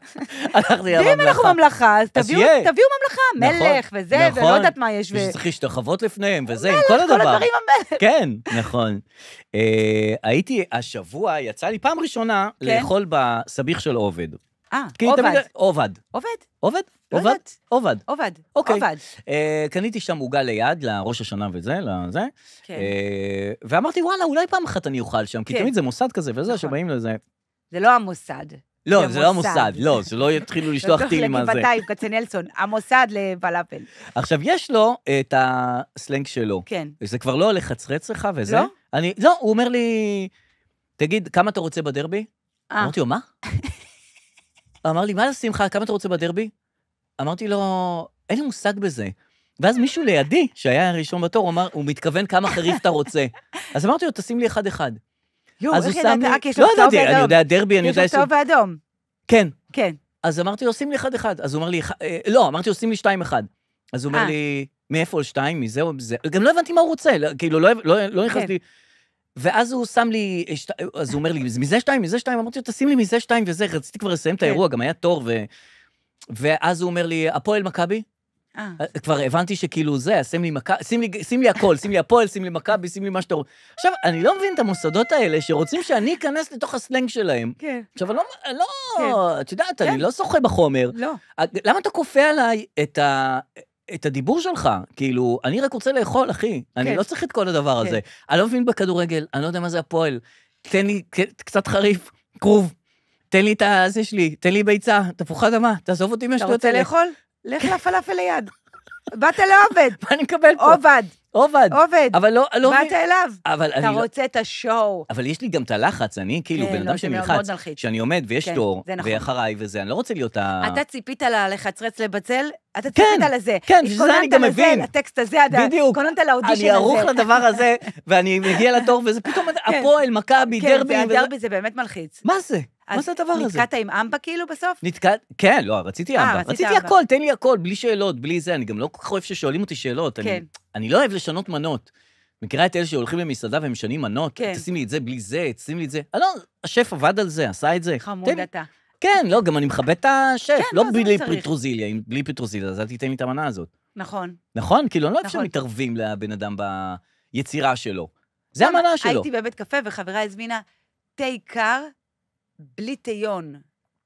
ואם אנחנו ממלכה, אז תביאו ממלכה, מלך וזה, ולא יודעת מה יש. ושצריך להשתחוות לפניהם, וזה, עם כל הדבר. כל הדברים המלך. כן, נכון. הייתי השבוע, יצא לי פעם ראשונה לאכול בסביח של עובד. עובד. עובד? עובד. אוקיי. קניתי שם עוגה ליד, לראש השנה וזה, לזה. ואמרתי, וואלה, אולי פעם אחת אני אוכל שם, כי תמיד זה מוסד כזה וזה, שבאים לזה. זה לא המוסד. לא, זה לא המוסד, לא, שלא יתחילו לשלוח טילים מה זה. לגבעתיים, כצנלסון, המוסד לפלאפל. עכשיו, יש לו את הסלנג שלו. כן. זה כבר לא לחצרץ לך וזה. לא? לא, הוא אומר לי, תגיד, כמה אתה רוצה בדרבי? אמרתי לו, מה? אמר לי, מה לשמחה, כמה אתה רוצה בדרבי? אמרתי לו, אין לי מושג בזה. ואז מישהו לידי, שהיה הראשון בתור, אמר, הוא מתכוון כמה חריף אתה רוצה. אז אמרתי לו, תשים לי אחד-אחד. איך ידעת? יש לו צהוב ואדום. אני יודע דרבי, אני יודע... יש לו צהוב ואדום. כן. כן. אז אמרתי לו, שים לי אחד-אחד. אז הוא אומר לי, לא, אמרתי לו, שים לי 2-1. אז הוא אומר לי, מאיפה 2? מזה או מזה? גם לא הבנתי מה הוא רוצה, כאילו, לא נכנסתי. ואז הוא שם לי, אז הוא אומר לי, מזה 2, אמרתי לו, תשים לי מזה 2 וזה, רציתי כבר לסיים את האירוע, גם היה תור, ואז הוא אומר לי, הפועל מכבי? כבר הבנתי שכאילו זה, שים לי הכל, שים לי הפועל, שים לי מכבי, שים לי מה שאתה רוצה. עכשיו, אני לא מבין את המוסדות האלה, שרוצים שאני אכנס לתוך הסלנג שלהם. כן. עכשיו, את יודעת, אני לא שוחה בחומר. לא. למה אתה כופה עליי את הדיבור שלך? כאילו, אני רק רוצה לאכול, אחי. אני לא צריך את כל הדבר הזה. אני לא מבין בכדורגל, אני לא יודע מה זה הפועל. תן לי קצת חריף, קרוב. תן לי את הזה שלי, תן לי ביצה, תפוחת אדמה, תעזוב אותי מהשטויות האלה. אתה רוצה לאכול? לך לפלאפל ליד. באת לעובד. מה אני מקבל פה? עובד. אבל לא... באת אליו. אתה לא... רוצה את השואו. אבל יש לי גם את הלחץ, אני כאילו בן אדם שמלחץ, שאני עומד ויש תור, ואחריי וזה, אני לא רוצה להיות אתה ציפית לחצרץ לבצל? אתה ציפית לזה. כן, שזה אני גם מבין. הטקסט הזה, בדיוק. קוננת לאודישן הזה. אני ערוך לדבר הזה, ואני מגיע לתור, וזה פתאום הפועל, מכבי, דרבי. כן, דרבי זה באמת מלחיץ. מה זה? מה זה הדבר הזה? נתקעת עם אמבה כאילו בסוף? כן, לא, רציתי אמבה. רציתי הכל, תן לי הכל, בלי שאלות, בלי זה. אני גם לא כל כך אוהב ששואלים אותי שאלות. אני לא אוהב לשנות מנות. מכירה את אלה שהולכים למסעדה והם משנים מנות? תשים לי את זה בלי זה, תשים לי את זה. לא, השף עבד על זה, עשה את זה. חמוד אתה. כן, לא, גם אני מכבד את השף, לא בלי פטרוזיליה. אם בלי פטרוזיליה, אז אל תיתן לי את המנה הזאת. נכון. נכון? כאילו, אני לא אוהב שמתערבים לבן אדם ביצירה שלו. זה המנה שלו. הייתי בבית קפה וחברה הזמינה תה קר בלי תיון.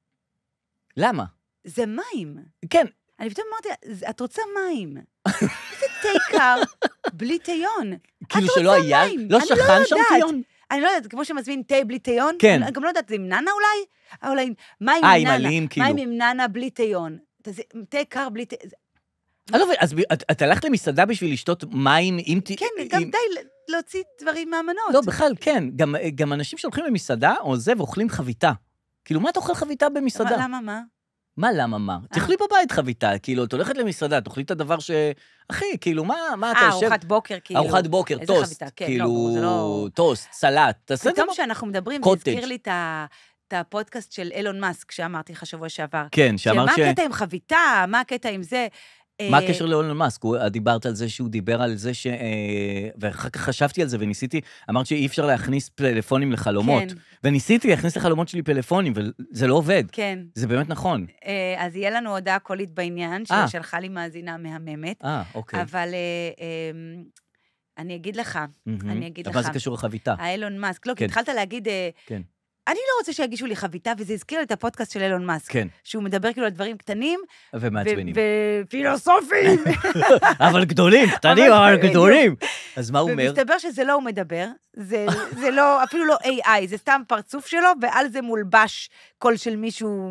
למה? זה מים. כן. אני פתאום אמרתי, את רוצה מים. זה תה קר בלי תיון. כאילו שלא היה, לא שכן שם תיון? אני לא יודעת, כמו שמזמין תה בלי תיון, כן. אני גם לא יודעת, זה עם ננה אולי? אולי מים עם ננה. עלים, כאילו. מים עם ננה בלי תיון. תה קר בלי תיון. אני לא מבין, אז את הלכת למסעדה בשביל לשתות מים עם... כן, גם די להוציא דברים מהמנות. לא, בכלל, כן. גם אנשים שהולכים למסעדה או זה ואוכלים חביתה. כאילו, מה אתה אוכל חביתה במסעדה? למה מה? מה, למה מה? תאכלי בבית חביתה, כאילו, את הולכת למסעדה, תאכלי את הדבר אחי, כאילו, מה אתה יושב... ארוחת בוקר, כאילו. ארוחת בוקר, טוסט, כאילו, טוסט, סלט. פתאום שאנחנו מדברים, זה הזכיר לי את הפודקאסט של אילון מאסק, שאמרתי לך שבוע שעבר. כן, שאמר מה הקטע עם חביתה, מה הקטע עם זה... מה הקשר לאילון מאסק? דיברת על זה שהוא דיבר על זה ואחר כך חשבתי על זה וניסיתי, אמרת שאי אפשר להכניס פלאפונים לחלומות. וניסיתי להכניס לחלומות שלי פלאפונים, וזה לא עובד. כן. זה באמת נכון. אז יהיה לנו הודעה קולית בעניין, ששלחה לי מאזינה מהממת. אוקיי. אבל אני אגיד לך. מה זה קשור לחביתה? האילון מאסק. לא, כי התחלת להגיד... כן. אני לא רוצה שיגישו לי חביתה, וזה הזכיר לי את הפודקאסט של אילון מאסק. כן. שהוא מדבר כאילו על דברים קטנים. ומעצבנים. ופילוסופיים. אבל גדולים, קטנים, אבל גדולים. אז מה הוא אומר? ומסתבר שזה לא הוא מדבר, זה לא, אפילו לא AI, זה סתם פרצוף שלו, ועל זה מולבש קול של מישהו...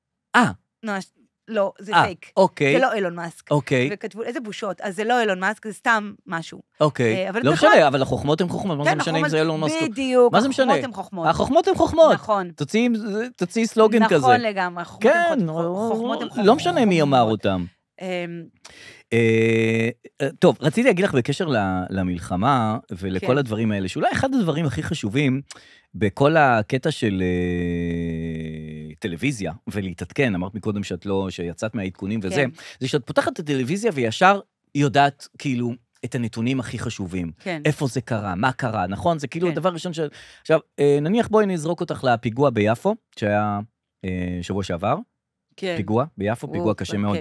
לא, זה פייק. אוקיי. זה לא אילון מאסק. אוקיי. וכתבו, איזה בושות, אז זה לא אילון מאסק, זה סתם משהו. אוקיי. לא משנה, אבל החוכמות הן חוכמות, מה זה משנה אם זה אילון מאסק? בדיוק, החוכמות הן חוכמות. החוכמות הן חוכמות. נכון. תוציאי סלוגן כזה. נכון לגמרי, החוכמות הן חוכמות. לא משנה מי אמר אותם. טוב, רציתי להגיד לך בקשר למלחמה ולכל הדברים האלה, שאולי אחד הדברים הכי חשובים בכל הקטע של טלוויזיה, ולהתעדכן, אמרת מקודם שיצאת מהעדכונים וזה, זה שאת פותחת את הטלוויזיה וישר יודעת כאילו את הנתונים הכי חשובים. איפה זה קרה, מה קרה, נכון? זה כאילו הדבר ראשון עכשיו, נניח בואי נזרוק אותך לפיגוע ביפו, שהיה שבוע שעבר, פיגוע ביפו, פיגוע קשה מאוד.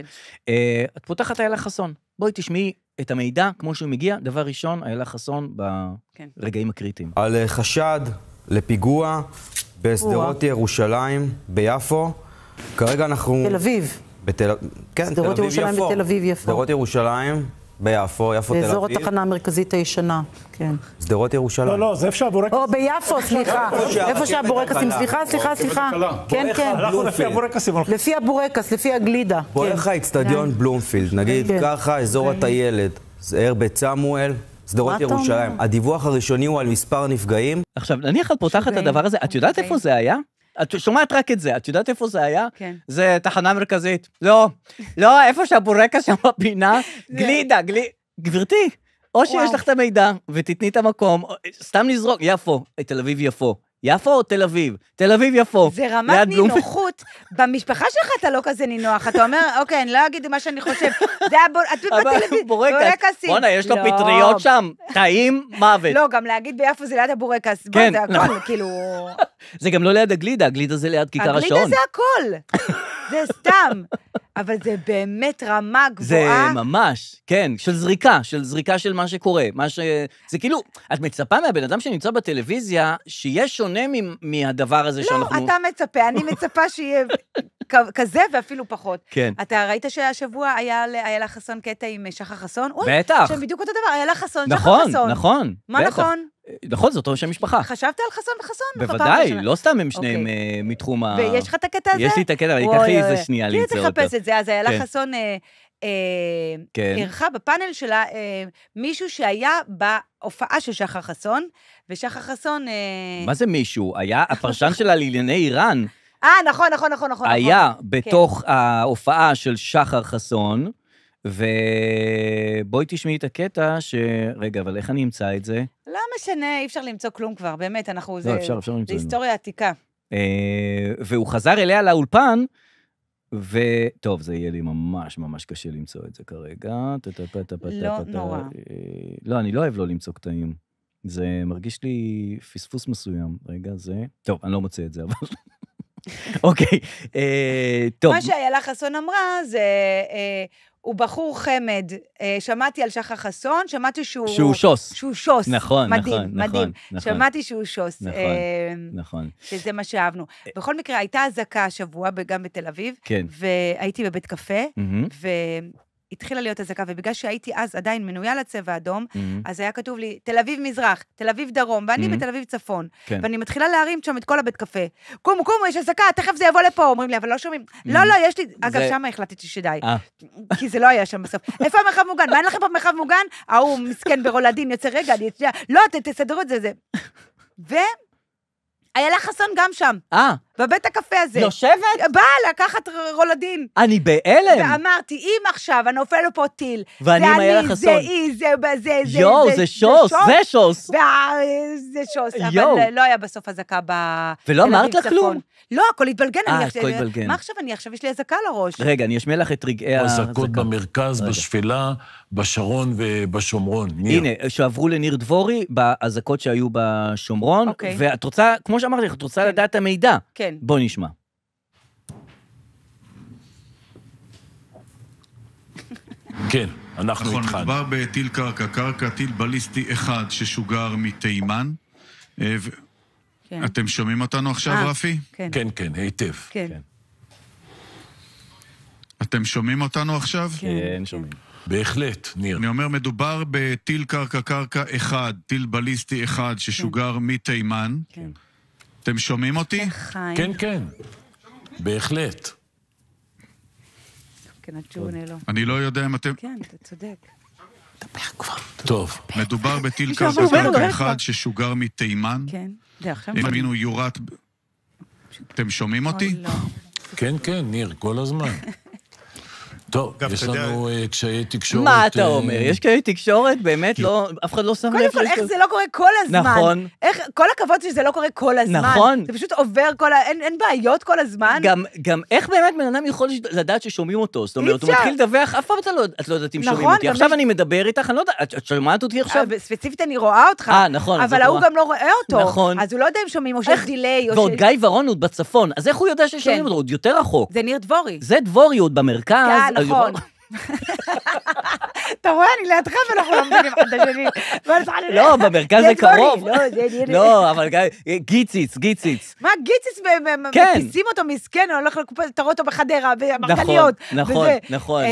את פותחת איילה חסון, בואי תשמעי את המידע כמו שהוא מגיע, דבר ראשון, איילה חסון ברגעים הקריטיים. על חשד לפיגוע בשדרות ירושלים ביפו, כרגע אנחנו... תל אביב. כן, שדרות ירושלים בתל אביב יפו. שדרות ירושלים ביפו, יפו תל אביב. באזור התחנה המרכזית הישנה, כן. שדרות ירושלים. לא, זה איפה שהבורקס. או ביפו, סליחה. איפה שהבורקסים, סליחה. כן. הלכנו לפי הבורקסים. לפי הבורקס, לפי הגלידה. בוא לך אצטדיון בלומפילד, נגיד ככה, אזור הטיילת, זהר בית סמואל, שדרות ירושלים. הדיווח הראשוני הוא על מספר נפגעים. עכשיו, נניח את פותחת את הדבר הזה, את יודעת איפה זה היה? את שומעת רק את זה, את יודעת איפה זה היה? כן. זה תחנה מרכזית. לא, איפה שהבורקס שם בפינה, גלידה, גברתי, או שיש לך את המידע, ותתני את המקום, סתם נזרוק, יפו, תל אביב יפו. יפו או תל אביב? תל אביב יפו. זה רמת נינוחות. במשפחה שלך אתה לא כזה נינוח. אתה אומר, אוקיי, אני לא אגיד מה שאני חושב. זה היה בורקסים. בוא'נה, יש לו פטריות שם. טעים מוות. לא, גם להגיד ביפו זה ליד הבורקס. כן. זה הכל, כאילו... זה גם לא ליד הגלידה, הגלידה זה ליד כיכר השעון. הגלידה זה הכל. זה סתם. אבל זה באמת רמה גבוהה. זה ממש, כן, של זריקה של מה שקורה. זה כאילו, את מצפה מהבן אדם שנמצא בטלוויזיה, שיהיה שונה מהדבר הזה שאנחנו... לא, אתה מצפה, אני מצפה שיהיה כזה ואפילו פחות. כן. אתה ראית שהשבוע היה לה חסון קטע עם שחר חסון? בטח. שהם בדיוק אותו דבר, היה לה חסון, שחר חסון. נכון. מה נכון? נכון, זאת אותו שם משפחה. חשבת על חסון וחסון? בוודאי, לא סתם הם שניהם מתחום ה... ויש לך את הקטע הזה? יש לי את הקטע, אבל ייקח לי איזה שנייה למצוא אותו. תחפש את זה, אז היה לה חסון ערכה בפאנל שלה מישהו שהיה בהופעה של שחר חסון, ושחר חסון... מה זה מישהו? היה הפרשן שלה לענייני איראן. נכון. היה בתוך ההופעה של שחר חסון, ובואי תשמעי את הקטע רגע, אבל איך אני אמצא את זה? לא משנה, אי אפשר למצוא כלום כבר, באמת, לא, אפשר למצוא. זה היסטוריה עתיקה. והוא חזר אליה לאולפן, וטוב, זה יהיה לי ממש ממש קשה למצוא את זה כרגע. לא נורא. לא, אני לא אוהב לא למצוא קטעים. זה מרגיש לי פספוס מסוים. רגע, זה... טוב, אני לא מוצא את זה, אבל... אוקיי, טוב. מה שאיילה חסון אמרה זה... הוא בחור חמד, שמעתי על שחר חסון, שמעתי שהוא שוס. שהוא שוס. נכון. מדהים. שמעתי שהוא שוס. נכון. שזה מה שאהבנו. בכל מקרה, הייתה הזקה השבוע, גם בתל אביב, והייתי בבית קפה, התחילה להיות הזקה, ובגלל שהייתי אז עדיין מנויה לצבע אדום, אז היה כתוב לי, תל אביב מזרח, תל אביב דרום, ואני בתל אביב צפון. ואני מתחילה להרים שם את כל הבית קפה. קומו, יש הזקה, תכף זה יבוא לפה. אומרים לי, אבל לא שומעים. לא, יש לי... אגב, שם החלטתי שדי. כי זה לא היה שם בסוף. איפה המרחב מוגן? מה אין לכם פה מרחב מוגן? הוא מסכן ברולדין, יוצא רגע, לא, תסדרו את זה. איילה חסון גם שם. בבית הקפה הזה. יושבת? באה לקחת רולדין. אני בהלם. ואמרתי, אם עכשיו אני נופל לו פה טיל, ואני עם איילה חסון. זה היא, זה, יואו, זה שוס. זה שוס, אבל לא היה בסוף הזקה ולא אמרת לך כלום? לא, הכל התבלגן. הכל התבלגן. מה עכשיו? יש לי הזקה לראש. רגע, אני אשמיע לך את רגעי הזקות במרכז, בשפלה, בשרון ובשומרון. הנה, שעברו לניר דבורי, בהזקות שהיו בשומרון, ואת רוצה, כמו שאמרתי, את רוצה לדעת את המידע. כן. בוא נשמע. כן, אנחנו נכון, התחלנו. מדובר בטיל קרקע, טיל בליסטי אחד ששוגר מתימן. כן. אתם שומעים אותנו עכשיו, רפי? כן. כן, כן, היטב. כן. אתם שומעים אותנו עכשיו? כן, שומעים. בהחלט, ניר. אני אומר, מדובר בטיל קרקע אחד, טיל בליסטי אחד ששוגר מתימן. כן. אתם שומעים אותי? חיים. כן, כן, בהחלט. כן, התשעונה לא. אני לא יודע אם אתם... כן, אתה צודק. טוב. מדובר בטיל קרקע אחד ששוגר מתימן. כן. זה עכשיו... האמינו יורת... אתם שומעים אותי? לא. כן, כן, ניר, כל הזמן. טוב, יש לנו קשיי תקשורת... מה אתה אומר? יש קשיי תקשורת? באמת לא... אף אחד לא שם לב. קודם כל, איך זה לא קורה כל הזמן? נכון. כל הכבוד שזה לא קורה כל הזמן. נכון. זה פשוט עובר אין בעיות כל הזמן. גם איך באמת בן אדם יכול לדעת ששומעים אותו? זאת אומרת, הוא מתחיל לדווח, אף פעם את לא יודעת אם שומעים אותי. עכשיו אני מדבר איתך, אני לא יודעת, את שומעת אותי עכשיו? ספציפית אני רואה אותך. נכון. אבל הוא גם לא רואה אותו. נכון. אז הוא לא יודע אם שומעים או שיש דיליי. ועוד גיא ורון הוא בצפון, אז איך הוא יודע ששומעים אותו? עוד יותר רחוק. זה ניר דבורי. זה דבורי עוד במרכז. כן, נכון. אתה רואה, אני לידך ואנחנו לא מבינים אחד השני. לא, במרכז זה קרוב. לא, אבל גיציץ. מה, גיציץ, מטיסים אותו מסכן, הולך לקופת, תראו אותו בחדרה, במרגליות. נכון.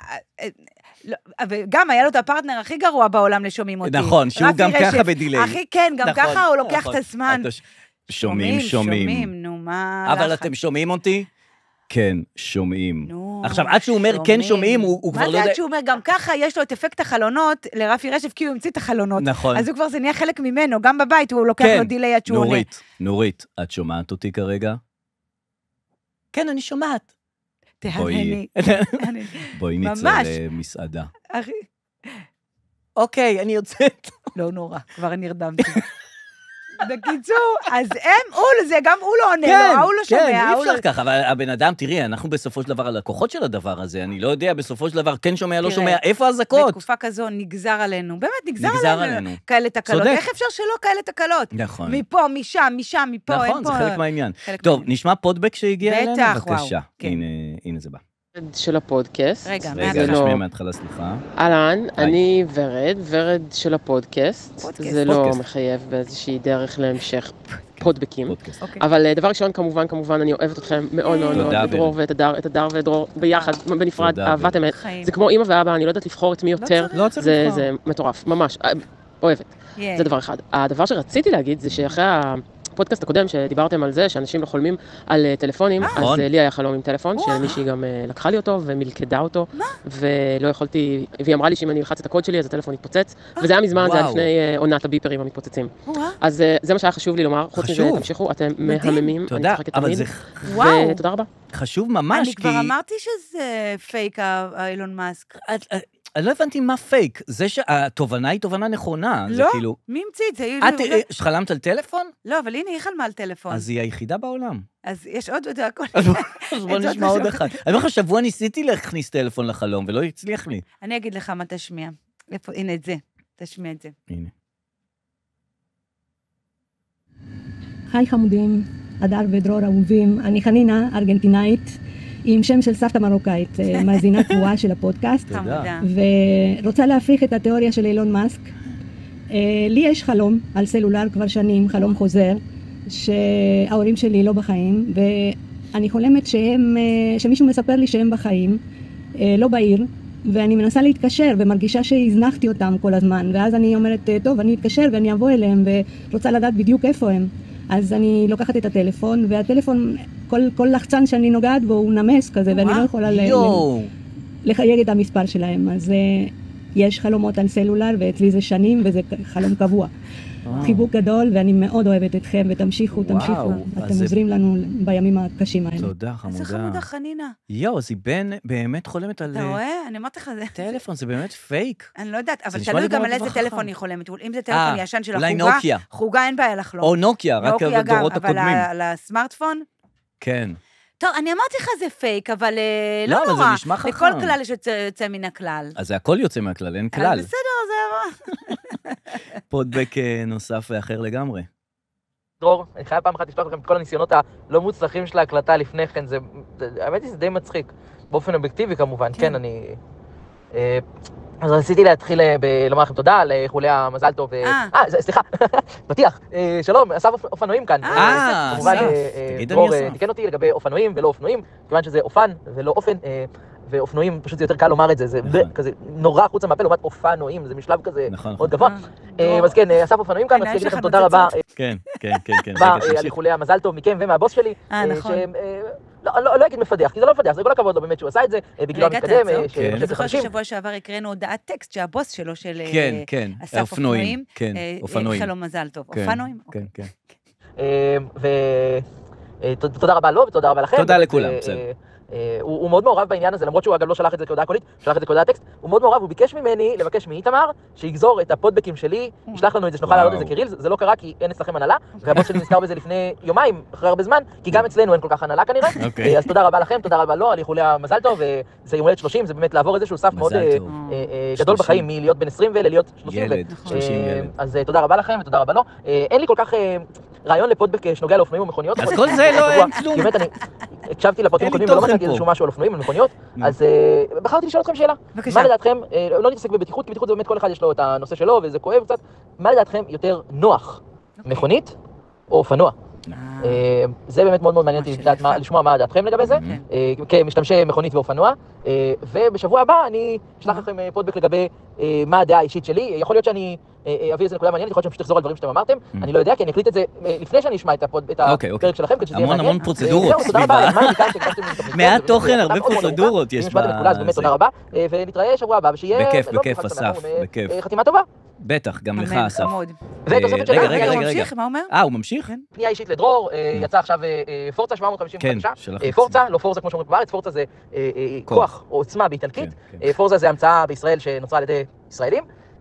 וגם היה לו את הפרטנר הכי גרוע בעולם לשומעים אותי. נכון, שהוא גם ככה בדילי. כן, גם ככה הוא לוקח את הזמן. שומעים. נו, מה... אבל אתם שומעים אותי? כן, שומעים. עכשיו, עד שהוא אומר כן שומעים, הוא כבר לא יודע... מה זה עד שהוא אומר, גם ככה יש לו את אפקט החלונות לרפי רשף, כי הוא המציא את החלונות. נכון. אז הוא כבר זה נהיה חלק ממנו, גם בבית הוא לוקח לו דילי עד שהוא עונה. נורית, את שומעת אותי כרגע? כן, אני שומעת. תהנהני. בואי נצא למסעדה. אוקיי, אני יוצאת. לא נורא, כבר נרדמתי. בקיצור, אז גם הוא לא עונה לו, הוא לא שומע. כן, אי אפשר ככה, אבל הבן אדם, תראי, אנחנו בסופו של דבר הלקוחות של הדבר הזה, אני לא יודע בסופו של דבר, כן שומע, לא שומע, איפה הזקות? בתקופה כזו נגזר עלינו, באמת נגזר עלינו. כאלה תקלות, איך אפשר שלא כאלה תקלות? נכון. מפה, משם, מפה, אין פה. נכון, זה חלק מהעניין. טוב, נשמע פודבק שהגיע אלינו? בטח, וואו. בבקשה, הנה זה בא. של הפודקאסט. רגע, נשמע מההתחלה, סליחה. אהלן, אני ורד של הפודקאסט. זה לא מחייב באיזושהי דרך להמשך פודבקים. אבל דבר ראשון, כמובן, אני אוהבת אתכם מאוד מאוד מאוד, את דרור ואת הדר ודרור ביחד, בנפרד, אהבת אמת. זה כמו אמא ואבא, אני לא יודעת לבחור את מי יותר, זה מטורף, ממש, אוהבת. זה דבר אחד. הדבר שרציתי להגיד זה שאחרי הפודקאסט הקודם שדיברתם על זה, שאנשים לא חולמים על טלפונים, אז לי היה חלום עם טלפון, שמישהי גם לקחה לי אותו ומלכדה אותו, ולא יכולתי, והיא אמרה לי שאם אני אלחץ את הקוד שלי, אז הטלפון יתפוצץ, וזה היה מזמן, זה היה לפני עונת הביפרים המתפוצצים. אז זה מה שהיה חשוב לי לומר, חוץ מזה, תמשיכו, אתם מהממים, אני צוחקת תמיד, ותודה רבה. חשוב ממש, אני כבר אמרתי שזה פייק, אילון מאסק. אני לא הבנתי מה פייק, זה שהתובנה היא תובנה נכונה, זה כאילו... מי המציא את זה? את חלמת על טלפון? לא, אבל הנה, היא חלמה על טלפון. אז היא היחידה בעולם. אז יש עוד הכל. אז בוא נשמע עוד אחד. אני אומר לך, שבוע ניסיתי להכניס טלפון לחלום, ולא הצליח לי. אני אגיד לך מה תשמיע. הנה את זה, תשמיע את זה. הנה. היי חמודים, אדר ודרור אהובים, אני חנינה, ארגנטינאית, עם שם של סבתא מרוקאית, מאזינה קבועה של הפודקאסט. תודה. ורוצה להפריך את התיאוריה של אילון מאסק. לי יש חלום על סלולר כבר שנים, חלום חוזר, שההורים שלי לא בחיים, ואני חולמת שמישהו מספר לי שהם בחיים, לא בעיר, ואני מנסה להתקשר ומרגישה שהזנחתי אותם כל הזמן, ואז אני אומרת, טוב, אני אתקשר ואני אבוא אליהם, ורוצה לדעת בדיוק איפה הם. אז אני לוקחת את הטלפון, והטלפון, כל לחצן שאני נוגעת בו הוא נמס כזה, ואני לא יכולה לחייג את המספר שלהם. אז יש חלומות על סלולר, ואצלי זה שנים, וזה חלום קבוע. חיבוק גדול, ואני מאוד אוהבת אתכם, ותמשיכו, אתם עוזרים לנו בימים הקשים האלה. תודה, חמודה. איזה חמודה, חנינה. אז היא באמת חולמת על... אתה רואה? אני אמרתי לך זה. טלפון, זה באמת פייק. אני לא יודעת, אבל תלוי גם על איזה טלפון היא חולמת. אם זה טלפון ישן של החוגה, חוגה אין בעיה לחלום. או נוקיה, רק הדורות הקודמים. אבל על הסמארטפון? כן. טוב, אני אמרתי לך זה פייק, אבל לא נורא. אבל זה נשמע חכם. לכל כלל שיוצא מן הכלל. אז זה הכל יוצא מהכלל, אין כלל. אז בסדר, זה פודבק נוסף ואחר לגמרי. דרור, אני חייב פעם אחת לפתוח לכם את כל הניסיונות הלא מוצלחים של ההקלטה לפני כן, האמת היא זה די מצחיק, באופן אובייקטיבי כמובן, כן, אני אז רציתי להתחיל לומר לכם תודה על איחולי המזל טוב. סליחה, פתיח. שלום, אסף אופנועים כאן. כמובן, דרור תיקן אותי לגבי אופנועים ולא אופנועים, כיוון שזה אופן ולא אופן, ואופנועים, פשוט זה יותר קל לומר את זה, זה כזה נורא חוץ מהפה, לעומת אופנועים, זה משלב כזה מאוד גבוה. אז כן, אסף אופנועים כאן, רציתי להגיד לכם תודה רבה. כן. על איחולי המזל טוב מכם ומהבוס שלי. לא אגיד מפדח, כי זה לא מפדח, זה כל הכבוד לו באמת שהוא עשה את זה, בגלל המתקדם. אני זוכר ששבוע שעבר הקראנו הודעת טקסט שהבוס שלו של אסף אופנועים, איחל לו מזל טוב. אופנועים? ותודה רבה לו ותודה רבה לכם. תודה לכולם, בסדר. הוא מאוד מעורב בעניין הזה, למרות שהוא אגב לא שלח את זה כהודעה קולית, שלח את זה כהודעת טקסט, הוא מאוד מעורב, הוא ביקש ממני לבקש מאיתמר, שיגזור את הפודבקים שלי, ישלח לנו את זה, שנוכל להעלות את זה כריל, זה לא קרה כי אין אצלכם הנהלה, והבוס שלי נזכר בזה לפני יומיים, אחרי הרבה זמן, כי גם אצלנו אין כל כך הנהלה כנראה, אז תודה רבה לכם, תודה רבה לו, על איחולי המזל טוב, וזה יום הולדת 30, זה באמת לעבור איזשהו סף מאוד גדול בחיים, מלהיות בן 20 ולהיות 30, אז תודה רבה לכם ותודה רבה לו. אין לי כל כך רעיון לפודבק שנוגע לאופנועים ומכוניות. אז כל זה לא אין כלום. באמת, אני הקשבתי לפודקאסטים קודמים ולא מצאתי איזשהו משהו על אופנועים ומכוניות, אז בחרתי לשאול אתכם שאלה. מה לדעתכם, לא נתעסק בבטיחות, כי בטיחות זה באמת כל אחד יש לו את הנושא שלו וזה כואב קצת, מה לדעתכם יותר נוח, מכונית או אופנוע? זה באמת מאוד מאוד מעניין לשמוע מה דעתכם לגבי זה, כמשתמשי מכונית ואופנוע, ובשבוע הבא אני אשלח לכם פודבק לגבי מה הדעה האישית שלי, יכול להיות שאני אביא איזה נקודה מעניינת, יכול להיות שאני תחזור על דברים שאתם אמרתם, אני לא יודע, כי אני אקליט את זה לפני שאני אשמע את הפרק שלכם, כדי שזה יהיה מעניין. המון פרוצדורות סביבה. מעט תוכן, הרבה פרוצדורות יש בה. אז באמת תודה רבה, ונתראה שבוע הבא, ושיהיה... בכיף, אסף, בכיף. חתימה טובה. בטח, גם לך, אסף. ותוספת שלנו. רגע. הוא ממשיך, מה אומר? הוא ממשיך? פנייה אישית לדרור, יצא עכשיו פורצה 755, פורצה, לא פורזה כמו שאומרים בארץ, פורצה זה כוח או עוצמה באיטלקית, פורזה זה המצאה בישראל שנוצרה על ידי ישראלים,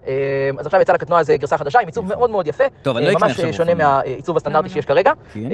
אז עכשיו יצא לקטנוע הזה גרסה חדשה, עם עיצוב מאוד מאוד יפה, ממש שונה מהעיצוב הסטנדרטי שיש כרגע.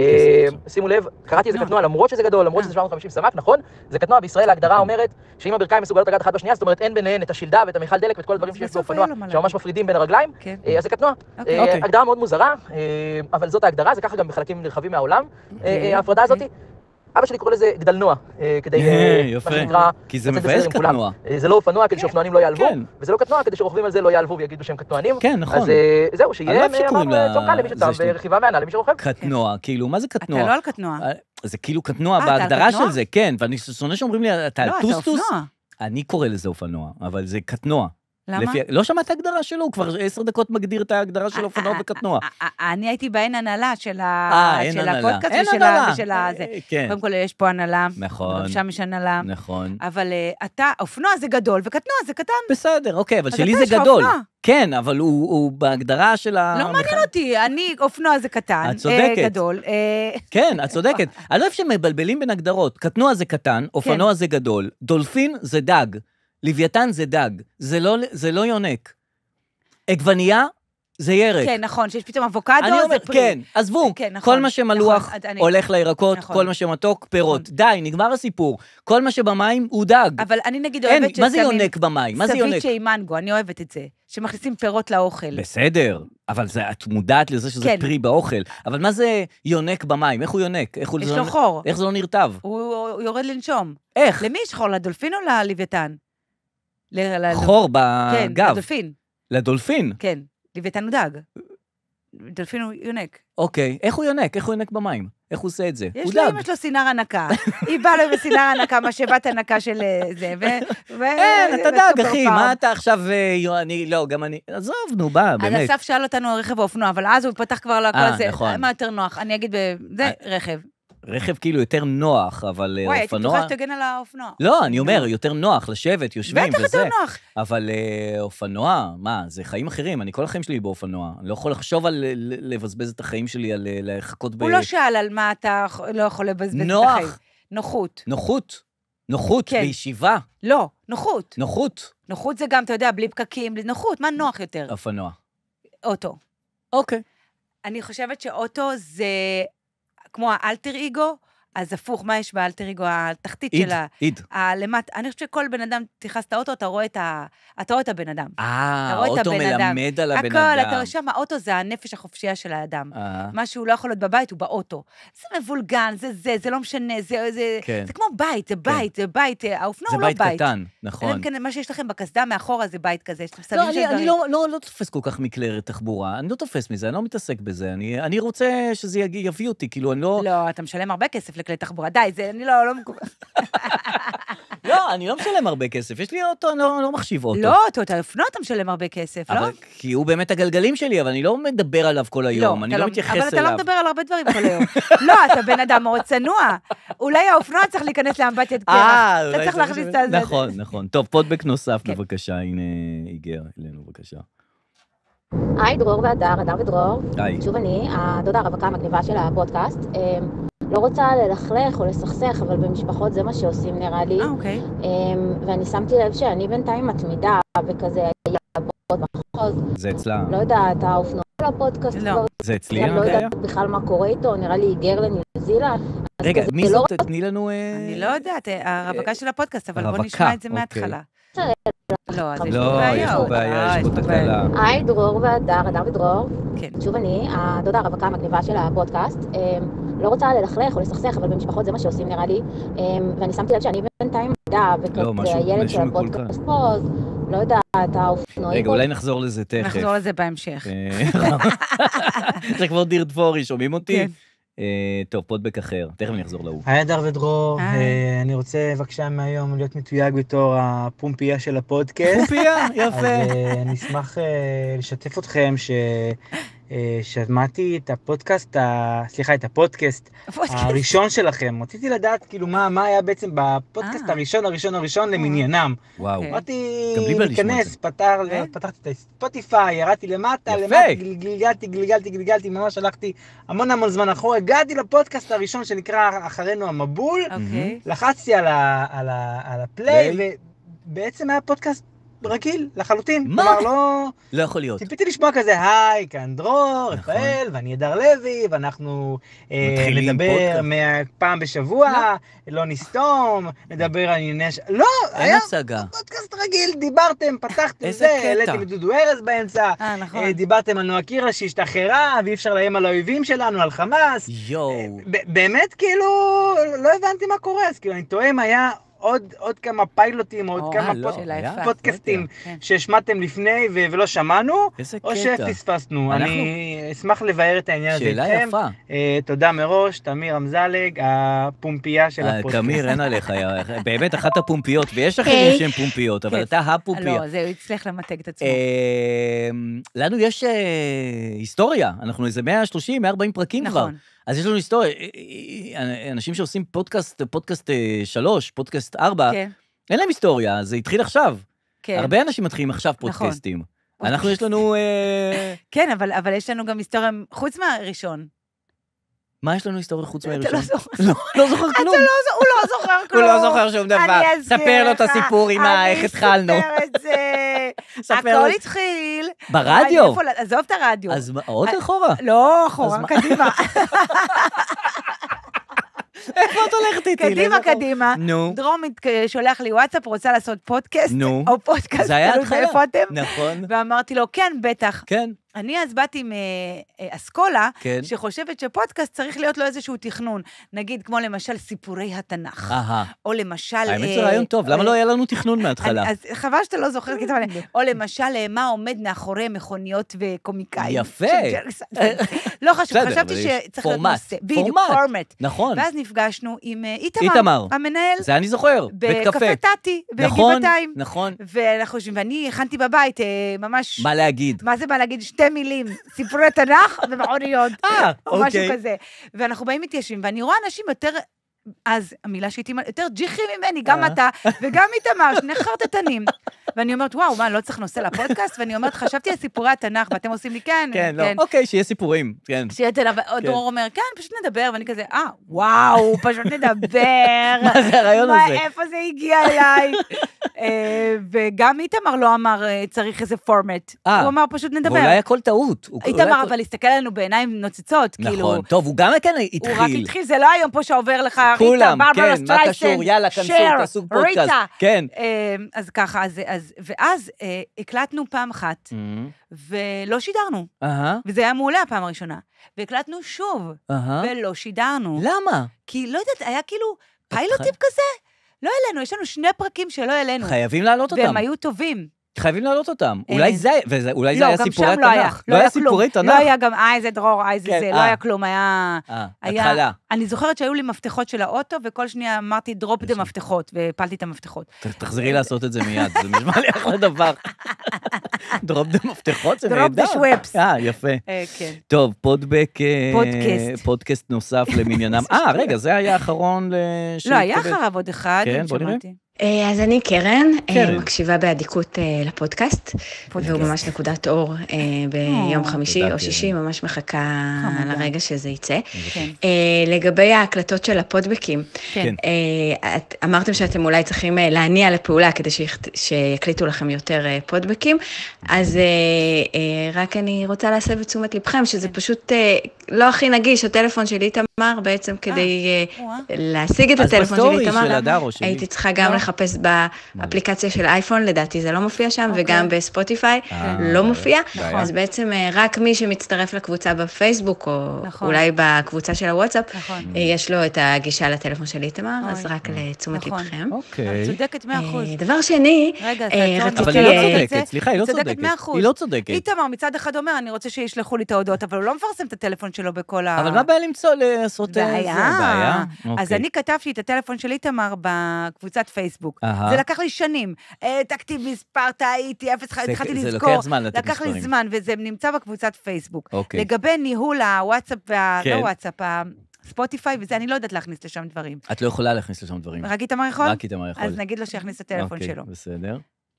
שימו לב, קראתי איזה קטנוע למרות שזה גדול, למרות שזה 750 סמ"ק, נכון? זה קטנוע בישראל, ההגדרה אומרת שאם הברכיים מסוגלות לגעת אחת בשנייה, זאת אומרת אין ביניהן את השילדה ואת המיכל דלק ואת כל הדברים שיש באופנוע, שממש מפרידים בין הרגליים, אז זה קטנוע. הגדרה מאוד מוזרה, אבל זאת ההגדרה, זה ככה גם בחלקים נרחבים מהעולם, ההפרדה הזאת. אבא שלי קורא לזה גדלנוע, כדי, מה שנקרא, כי זה מבאס קטנוע. זה לא אופנוע כדי שאופנוענים לא יעלבו, וזה לא קטנוע כדי שרוכבים על זה לא יעלבו ויגידו שהם קטנוענים. כן, נכון. אז זהו, שיהיה צום קל למי שצם ורכיבה מענה למי שרוכב. קטנוע, כאילו, מה זה קטנוע? אתה לא על קטנוע. זה כאילו קטנוע בהגדרה של זה, כן, ואני שונא שאומרים לי, אתה על טוסטוס? אני קורא לזה אופנוע, אבל זה קטנוע. למה? לא שמעת ההגדרה שלו, הוא כבר 10 דקות מגדיר את ההגדרה של אופנוע וקטנוע. אני הייתי בהן הנהלה של הפודקאסט ושל הזה. קודם כל יש פה הנהלה, נכון. שם יש הנהלה. נכון. אבל אופנוע זה גדול וקטנוע זה קטן. בסדר, אוקיי, אבל שלי זה גדול. כן, אבל הוא בהגדרה של לא מעניין אותי, אופנוע זה קטן, גדול. כן, את צודקת. אני לא אוהב שמבלבלים בין הגדרות. קטנוע זה קטן, אופנוע זה גדול, דולפין זה דג. לוויתן זה דג, זה לא יונק. עגבנייה זה ירק. כן, נכון, שיש פתאום אבוקדו, זה פרי. כן, עזבו, כל מה שמלוח הולך לירקות, כל מה שמתוק, פירות. די, נגמר הסיפור. כל מה שבמים הוא דג. אבל אני נגיד אוהבת מה זה יונק במים? מה זה יונק? סביצ'ה עם מנגו, אני אוהבת את זה. שמכניסים פירות לאוכל. בסדר, אבל את מודעת לזה שזה פרי באוכל. אבל מה זה יונק במים? איך הוא יונק? יש לו חור. איך זה לא נרטב? הוא יורד לנשום. איך? למי יש חור? לדולפין או ללוויתן? חור בגב. כן, לדולפין. לדולפין? כן, לוויתן הוא דג. דולפין הוא יונק. אוקיי, איך הוא יונק? איך הוא יונק במים? איך הוא עושה את זה? יש לו, אמא שלו סינר הנקה. היא באה לו בסינר הנקה, משאבת הנקה של זה, אין, אתה דג, אחי, מה אתה עכשיו, לא, גם אני, עזוב, נו, בא, באמת. אז אסף שאל אותנו על רכב ואופנוע, אבל אז הוא פתח כבר לכל הזה, מה יותר נוח? אני אגיד, זה רכב. רכב כאילו יותר נוח, אבל אופנוע... וואי, הייתי בטוחה שתגן על האופנוע. לא, אני אומר, יותר נוח, לשבת, יושבים וזה. בטח יותר נוח. אבל אופנוע, מה, זה חיים אחרים, אני כל החיים שלי באופנוע. אני לא יכול לחשוב על לבזבז את החיים שלי, על לחכות הוא לא שאל על מה אתה לא יכול לבזבז את החיים. נוחות. נוחות, בישיבה. לא, נוחות. נוחות. נוחות זה גם, אתה יודע, בלי פקקים, נוחות, מה נוח יותר? אופנוע. אוטו. אוקיי. אני חושבת שאוטו זה... כמו האלטר איגו, אז הפוך, מה יש באלטר אגו, התחתית שלה? איד. אני חושבת שכל בן אדם, תיכנס את האוטו, אתה רואה את הבן אדם. האוטו מלמד על הבן אדם. הכל, שם האוטו זה הנפש החופשייה של האדם. מה שהוא לא יכול להיות בבית, הוא באוטו. זה מבולגן, זה לא משנה, זה כמו בית, זה בית, האופנוע הוא לא בית. זה בית קטן, נכון. מה שיש לכם בקסדה מאחורה זה בית כזה. אני לא תופס כל כך מכלי תחבורה, אני לא תופס מזה, אני לא מתעסק בזה, אני רוצה שזה יביא אותי, כאילו אני לא... לא, אתה משלם הרבה כסף לכלי תחבורה, די, זה אני לא מקובל. לא, אני לא משלם הרבה כסף, יש לי אוטו, אני לא מחשיב אוטו. לא, אתה אופנוע אתה משלם הרבה כסף, לא? כי הוא באמת הגלגלים שלי, אבל אני לא מדבר עליו כל היום, אני לא מתייחס אליו. אבל אתה לא מדבר על הרבה דברים כל היום. לא, אתה בן אדם מאוד צנוע. אולי האופנוע צריך להיכנס לאמבטיית קרח. אתה צריך להכניס את זה. נכון. טוב, פודבק נוסף, בבקשה, הנה, היגר אלינו, בבקשה. היי, דרור והדר, הדר ודרור. שוב אני, הדודה הרווקה המגניבה של הפודקאסט. לא רוצה ללכלך או לסכסך, אבל במשפחות זה מה שעושים נראה לי. אוקיי. ואני שמתי לב שאני בינתיים מתמידה, וכזה היה באות מחוז. זה אצלה. לא יודעת, האופנוע של הפודקאסט. לא. זה אצלי? אני לא יודעת בכלל מה קורה איתו, נראה לי היגר לניו זילנד. רגע, מי זאת? תני לנו... אני לא יודעת, הרווקה של הפודקאסט, אבל בוא נשמע את זה מההתחלה. לא, אז יש פה בעיה, יש פה תקלה. היי, דרור והדר, הדר ודרור. כן. שוב אני, הדודה הרווקה המגניבה של הפודקאסט. לא רוצה ללכלך או לסכסך, אבל במשפחות זה מה שעושים נראה לי. ואני שמתי לב שאני בינתיים מדע, וכזה הילד של הפודקאסט פה, לא יודעת, האופנועים. רגע, אולי נחזור לזה תכף. נחזור לזה בהמשך. זה כבר דיר דבורי, שומעים אותי? כן. טוב, פודבק אחר, תכף אני אחזור להוא. היי, הדר ודרור, אני רוצה בבקשה מהיום להיות מתויג בתור הפומפייה של הפודקאסט. פומפייה, יפה. אז אני אשמח לשתף אתכם שמעתי את הפודקאסט, את הפודקאסט הראשון שלכם. רציתי לדעת כאילו מה היה בעצם בפודקאסט הראשון למניינם. וואו. אמרתי להיכנס, פתחתי את הספוטיפיי, ירדתי למטה, גלגלתי, ממש הלכתי המון זמן אחורה, הגעתי לפודקאסט הראשון שנקרא אחרינו המבול, לחצתי על הפליי, ובעצם היה פודקאסט רגיל, לחלוטין. מה? לא יכול להיות. ציפיתי לשמוע כזה, היי, כאן דרור, רפאל, ואני הדר לוי, ואנחנו נדבר פעם בשבוע, לא נסתום, נדבר על ענייני... לא, היה פודקאסט רגיל, דיברתם, פתחתם זה, העליתם את דודו ארז באמצע, דיברתם על נועה קירה שהשתחררה, ואי אפשר להם על האויבים שלנו, על חמאס. באמת, כאילו, לא הבנתי מה קורה, אז כאילו, אני טועה אם היה... עוד כמה פיילוטים, עוד כמה פודקאסטים שהשמעתם לפני ולא שמענו, או שפספסנו. אני אשמח לבאר את העניין הזה איתכם. שאלה יפה. תודה מראש, תמיר אמזלג, הפומפייה של הפודקאסט. תמיר, אין עליך, באמת אחת הפומפיות, ויש אחרים שהם פומפיות, אבל אתה הפומפייה. לא, זה הצליח למתג את עצמו. לנו יש היסטוריה, אנחנו איזה 130, 140 פרקים כבר. אז יש לנו היסטוריה, אנשים שעושים פודקאסט 3, פודקאסט 4, אין להם היסטוריה, זה התחיל עכשיו. הרבה אנשים מתחילים עכשיו פודקאסטים. אנחנו יש לנו... כן, אבל יש לנו גם היסטוריה חוץ מהראשון. מה יש לנו היסטוריה חוץ מהראשון? אתה לא זוכר. לא זוכר כלום. הוא לא זוכר כלום. הוא לא זוכר שום דבר. ספר לו את הסיפור עם איך התחלנו. אני אספר את זה. הכל התחיל. ברדיו. עזוב את הרדיו. אז עוד אחורה. לא, אחורה, קדימה. איפה את הולכת איתי? קדימה. דרום שולח לי וואטסאפ, רוצה לעשות פודקאסט, או פודקאסט, תלוי איפה אתם. נכון. ואמרתי לו, כן, בטח. כן. אני אז באתי מאסכולה, שחושבת שפודקאסט צריך להיות לו איזשהו תכנון. נגיד, כמו למשל סיפורי התנ"ך. או למשל... האמת זה רעיון טוב, למה לא היה לנו תכנון מההתחלה? אז חבל שאתה לא זוכר, או למשל, מה עומד מאחורי מכוניות וקומיקאים. יפה. לא חשוב, חשבתי שצריך להיות נושא. בדיוק, פורמט. נכון. ואז נפגשנו עם איתמר, המנהל. זה אני זוכר, בקפה טאטי, בגבעתיים. נכון. ואני הכנתי בבית, ממש... מה להגיד? מה זה מה להגיד? 2 מילים, סיפורי תנ"ך ומעוניות, או משהו כזה. ואנחנו באים מתיישבים, ואני רואה אנשים יותר, אז המילה שהייתי, יותר ג'יחים ממני, גם אתה וגם איתמר, שני חרטטנים. ואני אומרת, וואו, מה, לא צריך נושא לפודקאסט? ואני אומרת, חשבתי על סיפורי התנ"ך, ואתם עושים לי, כן, כן, לא, אוקיי, שיהיה סיפורים, כן. דרור אומר, כן, פשוט נדבר, ואני כזה, וואו, פשוט נדבר. מה זה הרעיון הזה? איפה זה הגיע אליי? וגם איתמר לא אמר, צריך איזה פורמט. הוא אמר, פשוט נדבר. ואולי הכל טעות. איתמר, אבל להסתכל עלינו בעיניים נוצצות, כאילו... נכון, טוב, הוא גם כן התחיל. הוא רק התחיל, זה לא היום פה שעובר לך, כולם, כן, מה קשור, יאללה, כנסו, תעשו פודקאסט. כן. אז ככה, ואז הקלטנו פעם אחת, ולא שידרנו. וזה היה מעולה הפעם הראשונה. והקלטנו שוב, ולא שידרנו. למה? כי לא יודעת, היה כאילו פיילוטים כזה. לא אלינו, יש לנו 2 פרקים שלא אלינו. חייבים להעלות אותם. והם היו טובים. חייבים להעלות אותם. אולי זה היה סיפורי תנ"ך. לא היה סיפורי תנ"ך. לא היה גם, איזה דרור, איזה זה, לא היה כלום, היה... התחלה. אני זוכרת שהיו לי מפתחות של האוטו, וכל שנייה אמרתי, דרופ דה מפתחות, והפלתי את המפתחות. תחזרי לעשות את זה מיד, זה נשמע לי אחלה דבר. דרופ דה מפתחות, זה נהדר. דרופ דה שוואפס. יפה. טוב, פודקאסט נוסף למניינם. רגע, זה היה האחרון לא, היה אחריו עוד אחד. כן, בוא נראה. אז אני קרן, מקשיבה באדיקות לפודקאסט, והוא ממש נקודת אור ביום חמישי או שישי, ממש מחכה לרגע שזה יצא. לגבי ההקלטות של הפודבקים, אמרתם שאתם אולי צריכים להניע לפעולה כדי שיקליטו לכם יותר פודבקים, אז רק אני רוצה להסב את תשומת לבכם, שזה פשוט לא הכי נגיש, הטלפון של איתמר בעצם כדי להשיג את הטלפון של איתמר, הייתי צריכה גם לחפש באפליקציה של אייפון, לדעתי זה לא מופיע שם, וגם בספוטיפיי לא מופיע, אז בעצם רק מי שמצטרף לקבוצה בפייסבוק, או אולי בקבוצה של הוואטסאפ, יש לו את הגישה לטלפון של איתמר, אז רק לתשומת לבכם. צודקת 100%. דבר שני, אבל היא לא צודקת, סליחה, היא לא צודקת. היא לא צודקת. איתמר מצד אחד אומר, אני רוצה שישלחו לי את ההודעות, אבל הוא לא מפרסם את הטלפון שלו בכל ה... אבל מה בעיה לעשות בעיה? אז אני כתבתי את הטלפון של איתמר בקבוצת פייסבוק. זה לקח לי שנים. העתקתי מספר, טעיתי, התחלתי לזכור. זה לוקח זמן לתת לקח לי זמן, וזה נמצא בקבוצת פייסבוק. לגבי ניהול הוואטסאפ לא וואטסאפ, ספוטיפיי, וזה אני לא יודעת להכניס לשם דברים. את לא יכולה להכניס לשם דברים. רק איתמר יכול? רק איתמר יכול. אז נגיד לו שיכניס את הטלפון שלו. בסדר.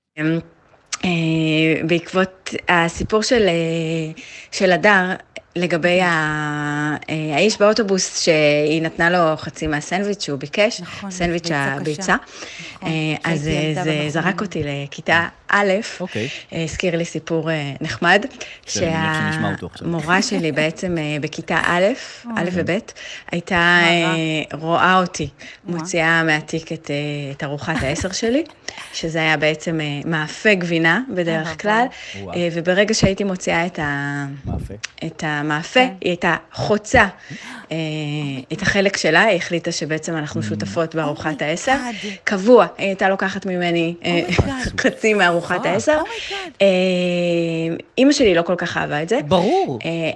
בעקבות הסיפור של הדר, לגבי האיש באוטובוס שהיא נתנה לו חצי מהסנדוויץ' שהוא ביקש, סנדוויץ' הביצה, אז זה זרק אותי לכיתה א', הזכיר לי סיפור נחמד, שהמורה שלי בעצם בכיתה א' וב', הייתה רואה אותי, מוציאה מהתיק את ארוחת ה-10 שלי, שזה היה בעצם מאפה גבינה בדרך כלל, וברגע שהייתי מוציאה את המאפה, היא הייתה חוצה את החלק שלה, היא החליטה שבעצם אנחנו שותפות בארוחת ה-10, קבוע, היא הייתה לוקחת ממני חצי מארוחת ה-10, אמא שלי לא כל כך אהבה את זה. ברור.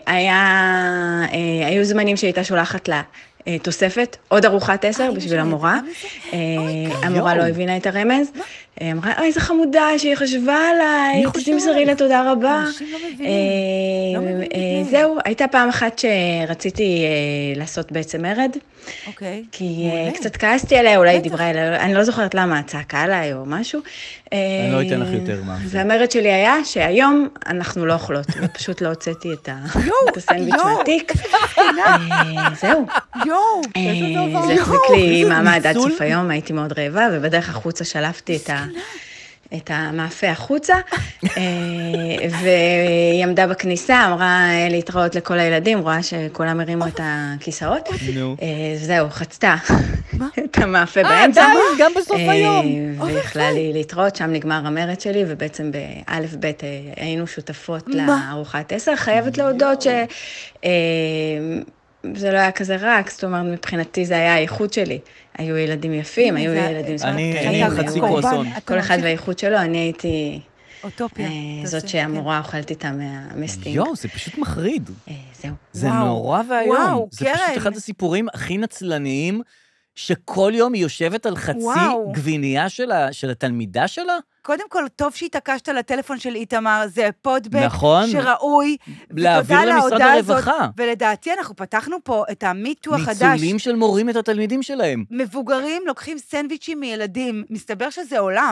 היו זמנים שהייתה שולחת לה תוספת, עוד ארוחת 10 בשביל המורה. המורה לא הבינה את הרמז. אמרה, איזה חמודה שהיא חשבה עליי, תמסרי לה תודה רבה. זהו, הייתה פעם אחת שרציתי לעשות בעצם מרד. כי קצת כעסתי עליה, אולי דיברה אליה, אני לא זוכרת למה, צעקה עליי או משהו. אני לא אתן לך יותר מה. והמרד שלי היה שהיום אנחנו לא אוכלות, ופשוט לא הוצאתי את הסנדוויץ' מהתיק. זהו. זה החזיק לי מעמד עד סוף היום, הייתי מאוד רעבה, ובדרך החוצה שלפתי את המאפה החוצה, והיא עמדה בכניסה, אמרה להתראות לכל הילדים, רואה שכולם הרימו את הכיסאות, זהו, חצתה את המאפה באמצע. גם בסוף היום. והחלה לי להתראות, שם נגמר המרד שלי, ובעצם באלף בית היינו שותפות לארוחת 10, חייבת להודות זה לא היה כזה רק, זאת אומרת, מבחינתי זה היה האיכות שלי. היו ילדים יפים, היו ילדים... אני חצי קרוסון. כל אחד והאיכות שלו, אני הייתי... אוטופיה. זאת שהמורה אוכלת איתה מהמסטינג. יואו, זה פשוט מחריד. זהו. זה נורא והיום. זה פשוט אחד הסיפורים הכי נצלניים, שכל יום היא יושבת על חצי גבינייה של התלמידה שלה. קודם כל, טוב שהתעקשת לטלפון של איתמר, זה פודבק שראוי, להעביר למשרד הרווחה. ולדעתי אנחנו פתחנו פה את המיטו החדש. ניצולים של מורים את התלמידים שלהם. מבוגרים לוקחים סנדוויצ'ים מילדים, מסתבר שזה עולם.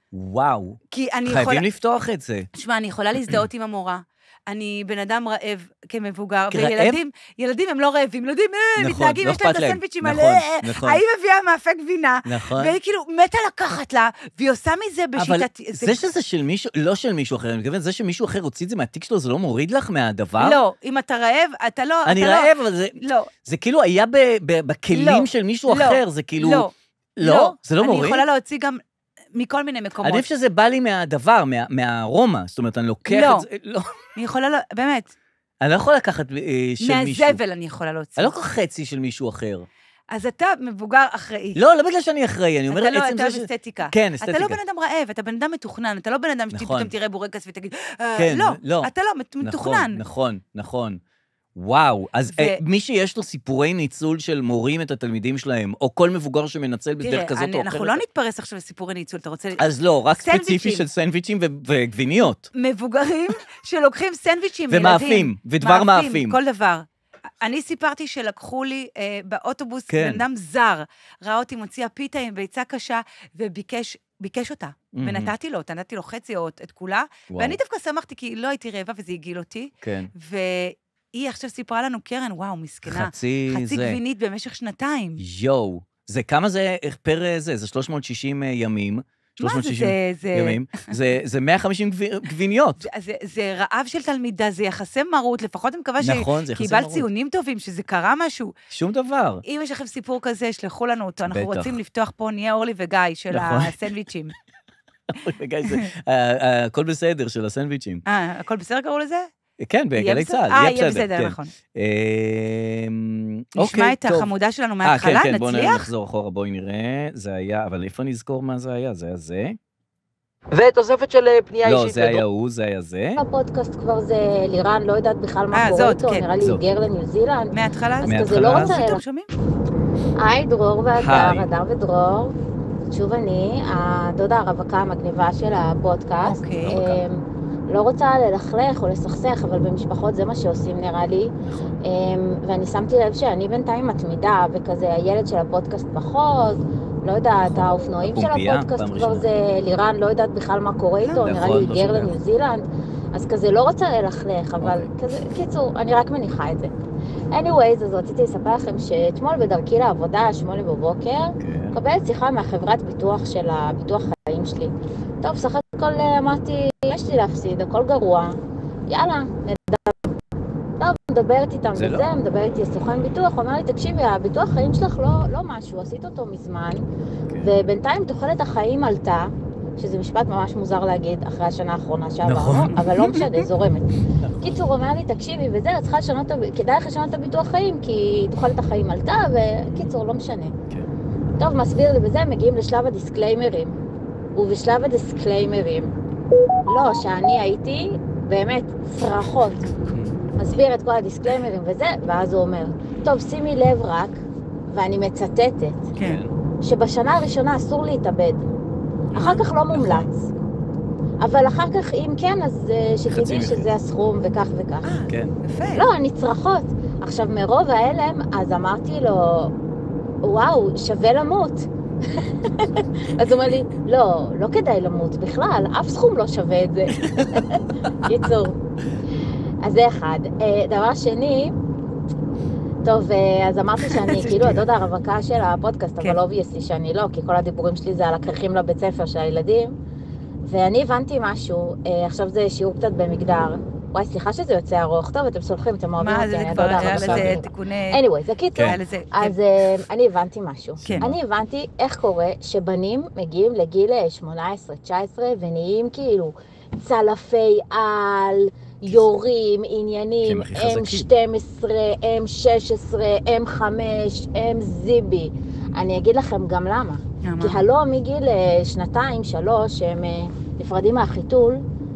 וואו. חייבים לפתוח את זה. תשמע, אני יכולה להזדהות עם המורה. אני בן אדם רעב כמבוגר, וילדים הם לא רעבים, ילדים מתנהגים, יש להם את הסנדוויצ'ים האלה, האם מביאה מאפה גבינה, והיא כאילו מתה לקחת לה, והיא עושה מזה בשיטת... אבל זה שזה של מישהו, לא של מישהו אחר, אני מתכוון, זה שמישהו אחר הוציא את זה מהתיק שלו, זה לא מוריד לך מהדבר? לא, אם אתה רעב, אתה לא... אני רעב, אבל זה כאילו היה בכלים של מישהו אחר, זה כאילו... לא? זה לא מוריד? אני יכולה להוציא גם... מכל מיני מקומות. עדיף שזה בא לי מהדבר, מהארומה, זאת אומרת, אני לוקח את זה... לא, אני יכולה, באמת. אני לא יכולה לקחת של מישהו. מהזבל אני יכולה להוציא. אני לא כל חצי של מישהו אחר. אז אתה מבוגר אחראי. לא בגלל שאני אחראי, אני אומר עצם זה... אתה לא, אתה אסתטיקה. כן, אסתטיקה. אתה לא בן אדם רעב, אתה בן אדם מתוכנן, אתה לא בן אדם שפתאום תראה בורקס ותגיד, לא, אתה לא, מתוכנן. נכון. וואו, אז מי שיש לו סיפורי ניצול של מורים את התלמידים שלהם, או כל מבוגר שמנצל בדרך כזאת או אחרת... אנחנו לא נתפרס עכשיו לסיפורי ניצול, אתה רוצה... אז לא, רק ספציפי של סנדוויצ'ים וגביניות. מבוגרים שלוקחים סנדוויצ'ים, ומאפים, ודבר מאפים. כל דבר. אני סיפרתי שלקחו לי באוטובוס בן אדם זר, ראה אותי מוציאה פיתה עם ביצה קשה, וביקש אותה. ונתתי לו חצי או את כולה, ואני דווקא שמחתי כי לא הייתי רעבה וזה הגיל אותי. כן. היא עכשיו סיפרה לנו, קרן, וואו, מסכנה. חצי גבינית במשך 2 יואו, זה כמה זה פר זה? זה 360 ימים. 360 ימים. זה 150 גביניות. זה רעב של תלמידה, זה יחסי מרות, לפחות אני מקווה שקיבל ציונים טובים, שזה קרה משהו. שום דבר. אם יש לכם סיפור כזה, שלחו לנו אותו, אנחנו רוצים לפתוח פה, נהיה אורלי וגיא של הסנדוויצ'ים. וגיא, זה הכל בסדר של הסנדוויצ'ים. הכל בסדר קראו לזה? כן, בגלי צהל, יהיה בסדר, נכון. נשמע את החמודה שלנו מההתחלה, נצליח? כן, בואו נחזור אחורה, בואי נראה, זה היה, אבל איפה נזכור מה זה היה? זה היה זה? ותוספת של פנייה אישית. לא, זה היה הוא, זה היה זה. הפודקאסט כבר זה לירן, לא יודעת בכלל מה קורה איתו, נראה לי היגר לניו זילנד. מההתחלה? אז כזה לא רוצה... היי, דרור והדר, הדר ודרור. שוב אני, הדודה הרווקה המגניבה של הפודקאסט. לא רוצה ללכלך או לסכסך, אבל במשפחות זה מה שעושים נראה לי. ואני שמתי לב שאני בינתיים מתמידה, וכזה הילד של הפודקאסט פחות, לא יודעת, האופנועים של הפודקאסט כבר זה לירן, לא יודעת בכלל מה קורה איתו, נראה לי היגר לניו זילנד. אז כזה לא רוצה ללכלך, אבל כזה, קיצור, אני רק מניחה את זה. anyways, אז רציתי לספר לכם שאתמול בדרכי לעבודה, 8 בבוקר, קבלת שיחה מהחברת ביטוח של הביטוח חיים שלי. טוב, סך הכל אמרתי, יש לי להפסיד, הכל גרוע. יאללה, נדבר. טוב, מדברת איתם וזה, מדברת איתי סוכן ביטוח, הוא אומר לי, תקשיבי, הביטוח חיים שלך לא משהו, עשית אותו מזמן, ובינתיים תוחלת החיים עלתה, שזה משפט ממש מוזר להגיד אחרי השנה האחרונה שעברנו, אבל לא משנה, זורמת. קיצור, אומר לי, תקשיבי, וזה, כדאי לך לשנות את הביטוח חיים, כי תוחלת החיים עלתה, וקיצור, לא משנה. טוב, מסביר לי בזה, מגיעים לשלב הדיסקליימרים. ובשלב הדיסקליימרים, לא, שאני הייתי באמת צרחות. מסביר את כל הדיסקליימרים וזה, ואז הוא אומר, טוב, שימי לב רק, ואני מצטטת, שבשנה הראשונה אסור להתאבד. אחר כך לא מומלץ. אבל אחר כך, אם כן, אז שתדעי שזה הסכום וכך וכך. כן. יפה. לא, אני צרחות. עכשיו, מרוב ההלם, אז אמרתי לו, וואו, שווה למות. אז הוא אומר לי, לא כדאי למות בכלל, אף סכום לא שווה את זה. קיצור. אז זה אחד. דבר שני, טוב, אז אמרתי שאני כאילו הדודה הרווקה של הפודקאסט, אבל אובייסלי שאני לא, כי כל הדיבורים שלי זה על הכרכים לבית ספר של הילדים, ואני הבנתי משהו, עכשיו זה שיעור קצת במגדר, וואי, סליחה שזה יוצא ארוך, טוב, אתם סולחים, אתם אוהבים אותי, אני כבר היה לזה תיקוני... anyway, זה קיצור. אז אני הבנתי משהו. אני הבנתי איך קורה שבנים מגיעים לגיל 18-19 ונהיים כאילו צלפי על, יורים, עניינים, M12, M16, M5, M זיבי. אני אגיד לכם גם למה. כי הלא מגיל 2-3 שהם נפרדים מהחיתול,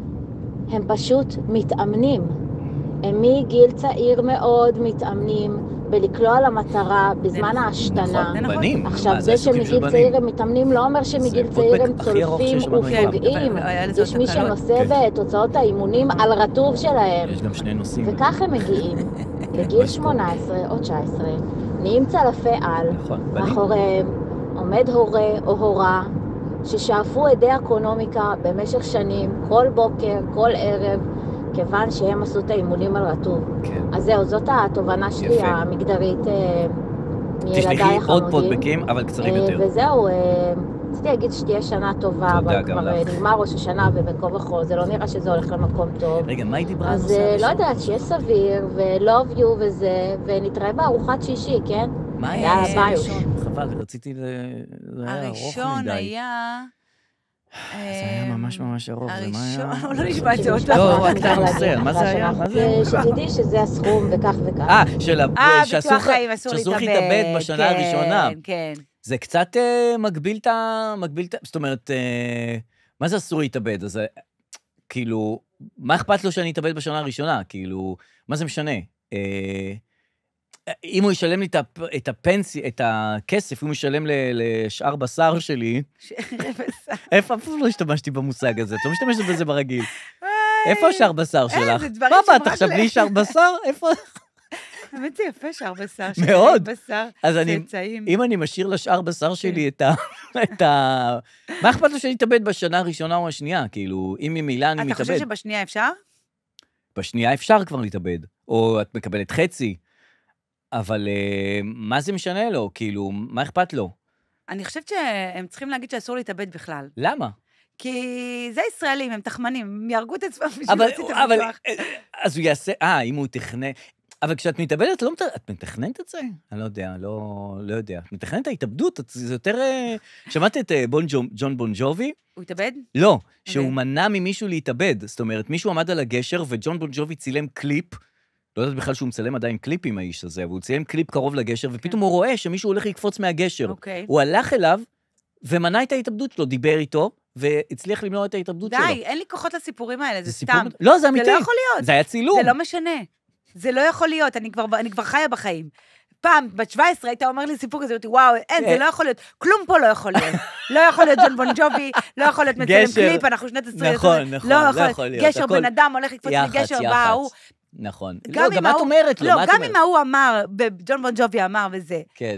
הם פשוט מתאמנים. הם מגיל צעיר מאוד מתאמנים בלקלוע למטרה בזמן ההשתנה. עכשיו, זה שמגיל צעיר הם מתאמנים לא אומר שמגיל צעיר הם צולפים ופוגעים. יש מי שנושא בתוצאות האימונים על רטוב שלהם. יש גם שני נושאים. וכך הם מגיעים לגיל 18 או 19, נהיים צלפי על, מאחוריהם עומד הורה או הורה, ששאפו עדי אקונומיקה במשך שנים, כל בוקר, כל ערב, כיוון שהם עשו את האימונים על רטוב. כן. אז זהו, זאת התובנה שלי המגדרית מילדיי החמודים. תשלחי עוד פודבקים, אבל קצרים יותר. וזהו, רציתי להגיד שתהיה שנה טובה, אבל כבר נגמר ראש השנה ובקום וחול, זה לא נראה שזה הולך למקום טוב. רגע, מה היא דיברה על אז לא יודעת, שיהיה סביר, ולוב יו וזה, ונתראה בארוחת שישי, כן? מה היה הראשון? חבל, רציתי הראשון היה... זה היה ממש ממש ארוך, זה מה היה? הראשון, הוא לא נשמע את זה עוד פעם. לא, רק אתה נוסע, מה זה היה? שתדעי שזה הסכום וכך וכך. ביטוח חיים, אסור להתאבד בשנה הראשונה. כן. זה קצת מגביל את ה... זאת אומרת, מה זה אסור להתאבד? אז כאילו, מה אכפת לו שאני אתאבד בשנה הראשונה? כאילו, מה זה משנה? אם הוא ישלם לי את הפנסיה, את הכסף, אם הוא ישלם לשאר בשר שלי, איפה אף לא השתמשתי במושג הזה? את לא משתמשת בזה ברגיל. איפה השאר בשר שלך? מה באת עכשיו בלי שאר בשר? איפה? באמת זה יפה שאר בשר. מאוד. אז אם אני משאיר לשאר בשר שלי את ה... מה אכפת לו שאני אתאבד בשנה הראשונה או השנייה? כאילו, אם ממילא אני מתאבד. אתה חושב שבשנייה אפשר? בשנייה אפשר כבר להתאבד. או את מקבלת חצי. אבל מה זה משנה לו? כאילו, מה אכפת לו? אני חושבת שהם צריכים להגיד שאסור להתאבד בכלל. למה? כי זה ישראלים, הם תחמנים, הם יהרגו את עצמם בשביל להוציא את הביטוח. אז הוא יעשה, אם הוא תכנן... אבל כשאת מתאבדת, את מתכננת את זה? אני לא יודע, לא יודע. את מתכננת את ההתאבדות, זה יותר... שמעת את ג'ון בון ג'ובי? הוא התאבד? לא, שהוא מנע ממישהו להתאבד. זאת אומרת, מישהו עמד על הגשר, וג'ון בון ג'ובי צילם קליפ, לא יודעת בכלל שהוא מצלם עדיין קליפים האיש הזה, והוא צילם קליפ קרוב לגשר, ופתאום הוא רואה שמישהו הולך לקפוץ מהגשר. הוא הלך אליו, ומנע את ההתאבדות שלו, דיבר איתו, והצליח למנוע את ההתאבדות שלו. די, אין לי כוחות לסיפורים האלה, זה סתם. לא, זה אמיתי. זה לא יכול להיות. זה היה צילום. זה לא משנה. זה לא יכול להיות, אני כבר חיה בחיים. פעם, בת 17, היית אומר לי סיפור כזה, וואו, אין, זה לא יכול להיות, כלום פה לא יכול להיות. לא יכול להיות ג'ון בון ג'ובי, לא יכול להיות מצלם קליפ, אנחנו שנת 20. נכון, לא יכול להיות. גשר בן אדם הולך לקפוץ מגשר, והוא... נכון. לא, גם את אומרת לו. לא, גם אם ההוא אמר, ג'ון בון ג'ובי אמר וזה. כן.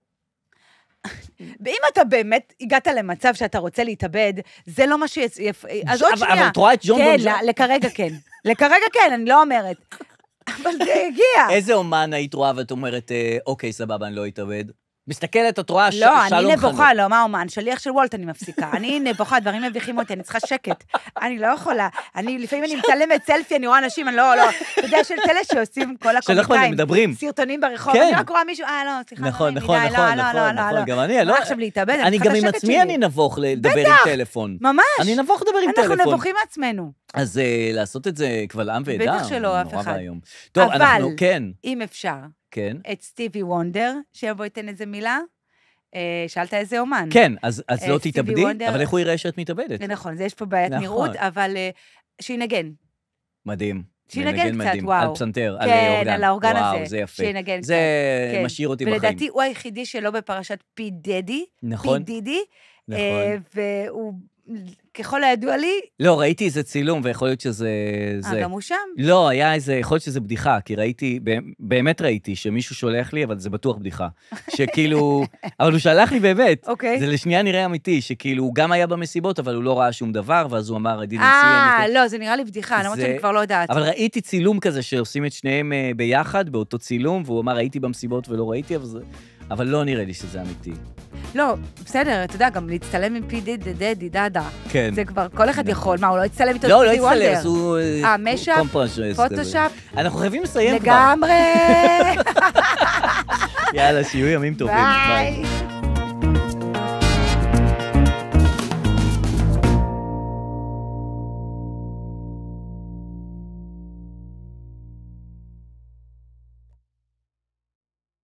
ואם אתה באמת הגעת למצב שאתה רוצה להתאבד, זה לא מה אז עוד שנייה. אבל את רואה את ג'ון בון ג'ובי? כן, לכרגע כן. לכרגע כן, אני לא אומרת. אבל זה הגיע. איזה אומן היית רואה ואת אומרת, אוקיי, סבבה, אני לא אתאבד? מסתכלת, את רואה שלום חנות. לא, אני נבוכה, לא, מה אומן? שליח של וולט אני מפסיקה. אני נבוכה, דברים מביכים אותי, אני צריכה שקט. אני לא יכולה. לפעמים אני מצלמת סלפי, אני רואה אנשים, אני לא. אתה יודע, של תלה שעושים כל הקומיקאים. מדברים. סרטונים ברחוב, אני רק רואה מישהו, לא, סליחה. נכון, גם אני, לא. עכשיו להתאבד, אני גם עם עצמי אני נבוך לדבר עם טלפון. ממש. אני נבוך לדבר עם טלפון. אנחנו נבוכים מעצמנו. אז לעשות את זה קבל עם ועדה. בטח שלא, אף אחד. טוב, אנחנו, כן. אם אפשר. כן. את סטיבי וונדר, שיבוא ייתן איזה מילה. שאלת איזה אומן. כן, אז לא תתאבדי, אבל איך הוא יראה שאת מתאבדת? נכון, זה יש פה בעיית נראות, אבל שינגן. מדהים. שינגן קצת, וואו. על פסנתר, על אורגן. כן, על האורגן הזה. וואו, זה יפה. שינגן קצת. זה משאיר אותי בחיים. ולדעתי הוא היחידי שלא בפרשת פי דדי. נכון. פי דידי. נכון. והוא... ככל הידוע לי... לא, ראיתי איזה צילום, ויכול להיות שזה... גם הוא שם? לא, היה איזה, יכול להיות שזה בדיחה, כי ראיתי, באמת ראיתי, שמישהו שולח לי, אבל זה בטוח בדיחה. שכאילו, אבל הוא שלח לי באמת. אוקיי. זה לשנייה נראה אמיתי, שכאילו, הוא גם היה במסיבות, אבל הוא לא ראה שום דבר, ואז הוא אמר, לא, זה נראה לי בדיחה, למרות שאני כבר לא יודעת. אבל ראיתי צילום כזה, שעושים את שניהם ביחד, באותו צילום, והוא אמר, ראיתי במסיבות ולא ראיתי, אבל לא נראה לי שזה אמיתי. לא, בסדר, אתה יודע, גם להצטלם עם פי דדי, דדה. כן. זה כבר, כל אחד יכול. מה, הוא לא יצטלם איתו לא, לא יצטלם, עשו... משאפ, פוטושאפ. אנחנו חייבים לסיים כבר. לגמרי. יאללה, שיהיו ימים טובים. ביי.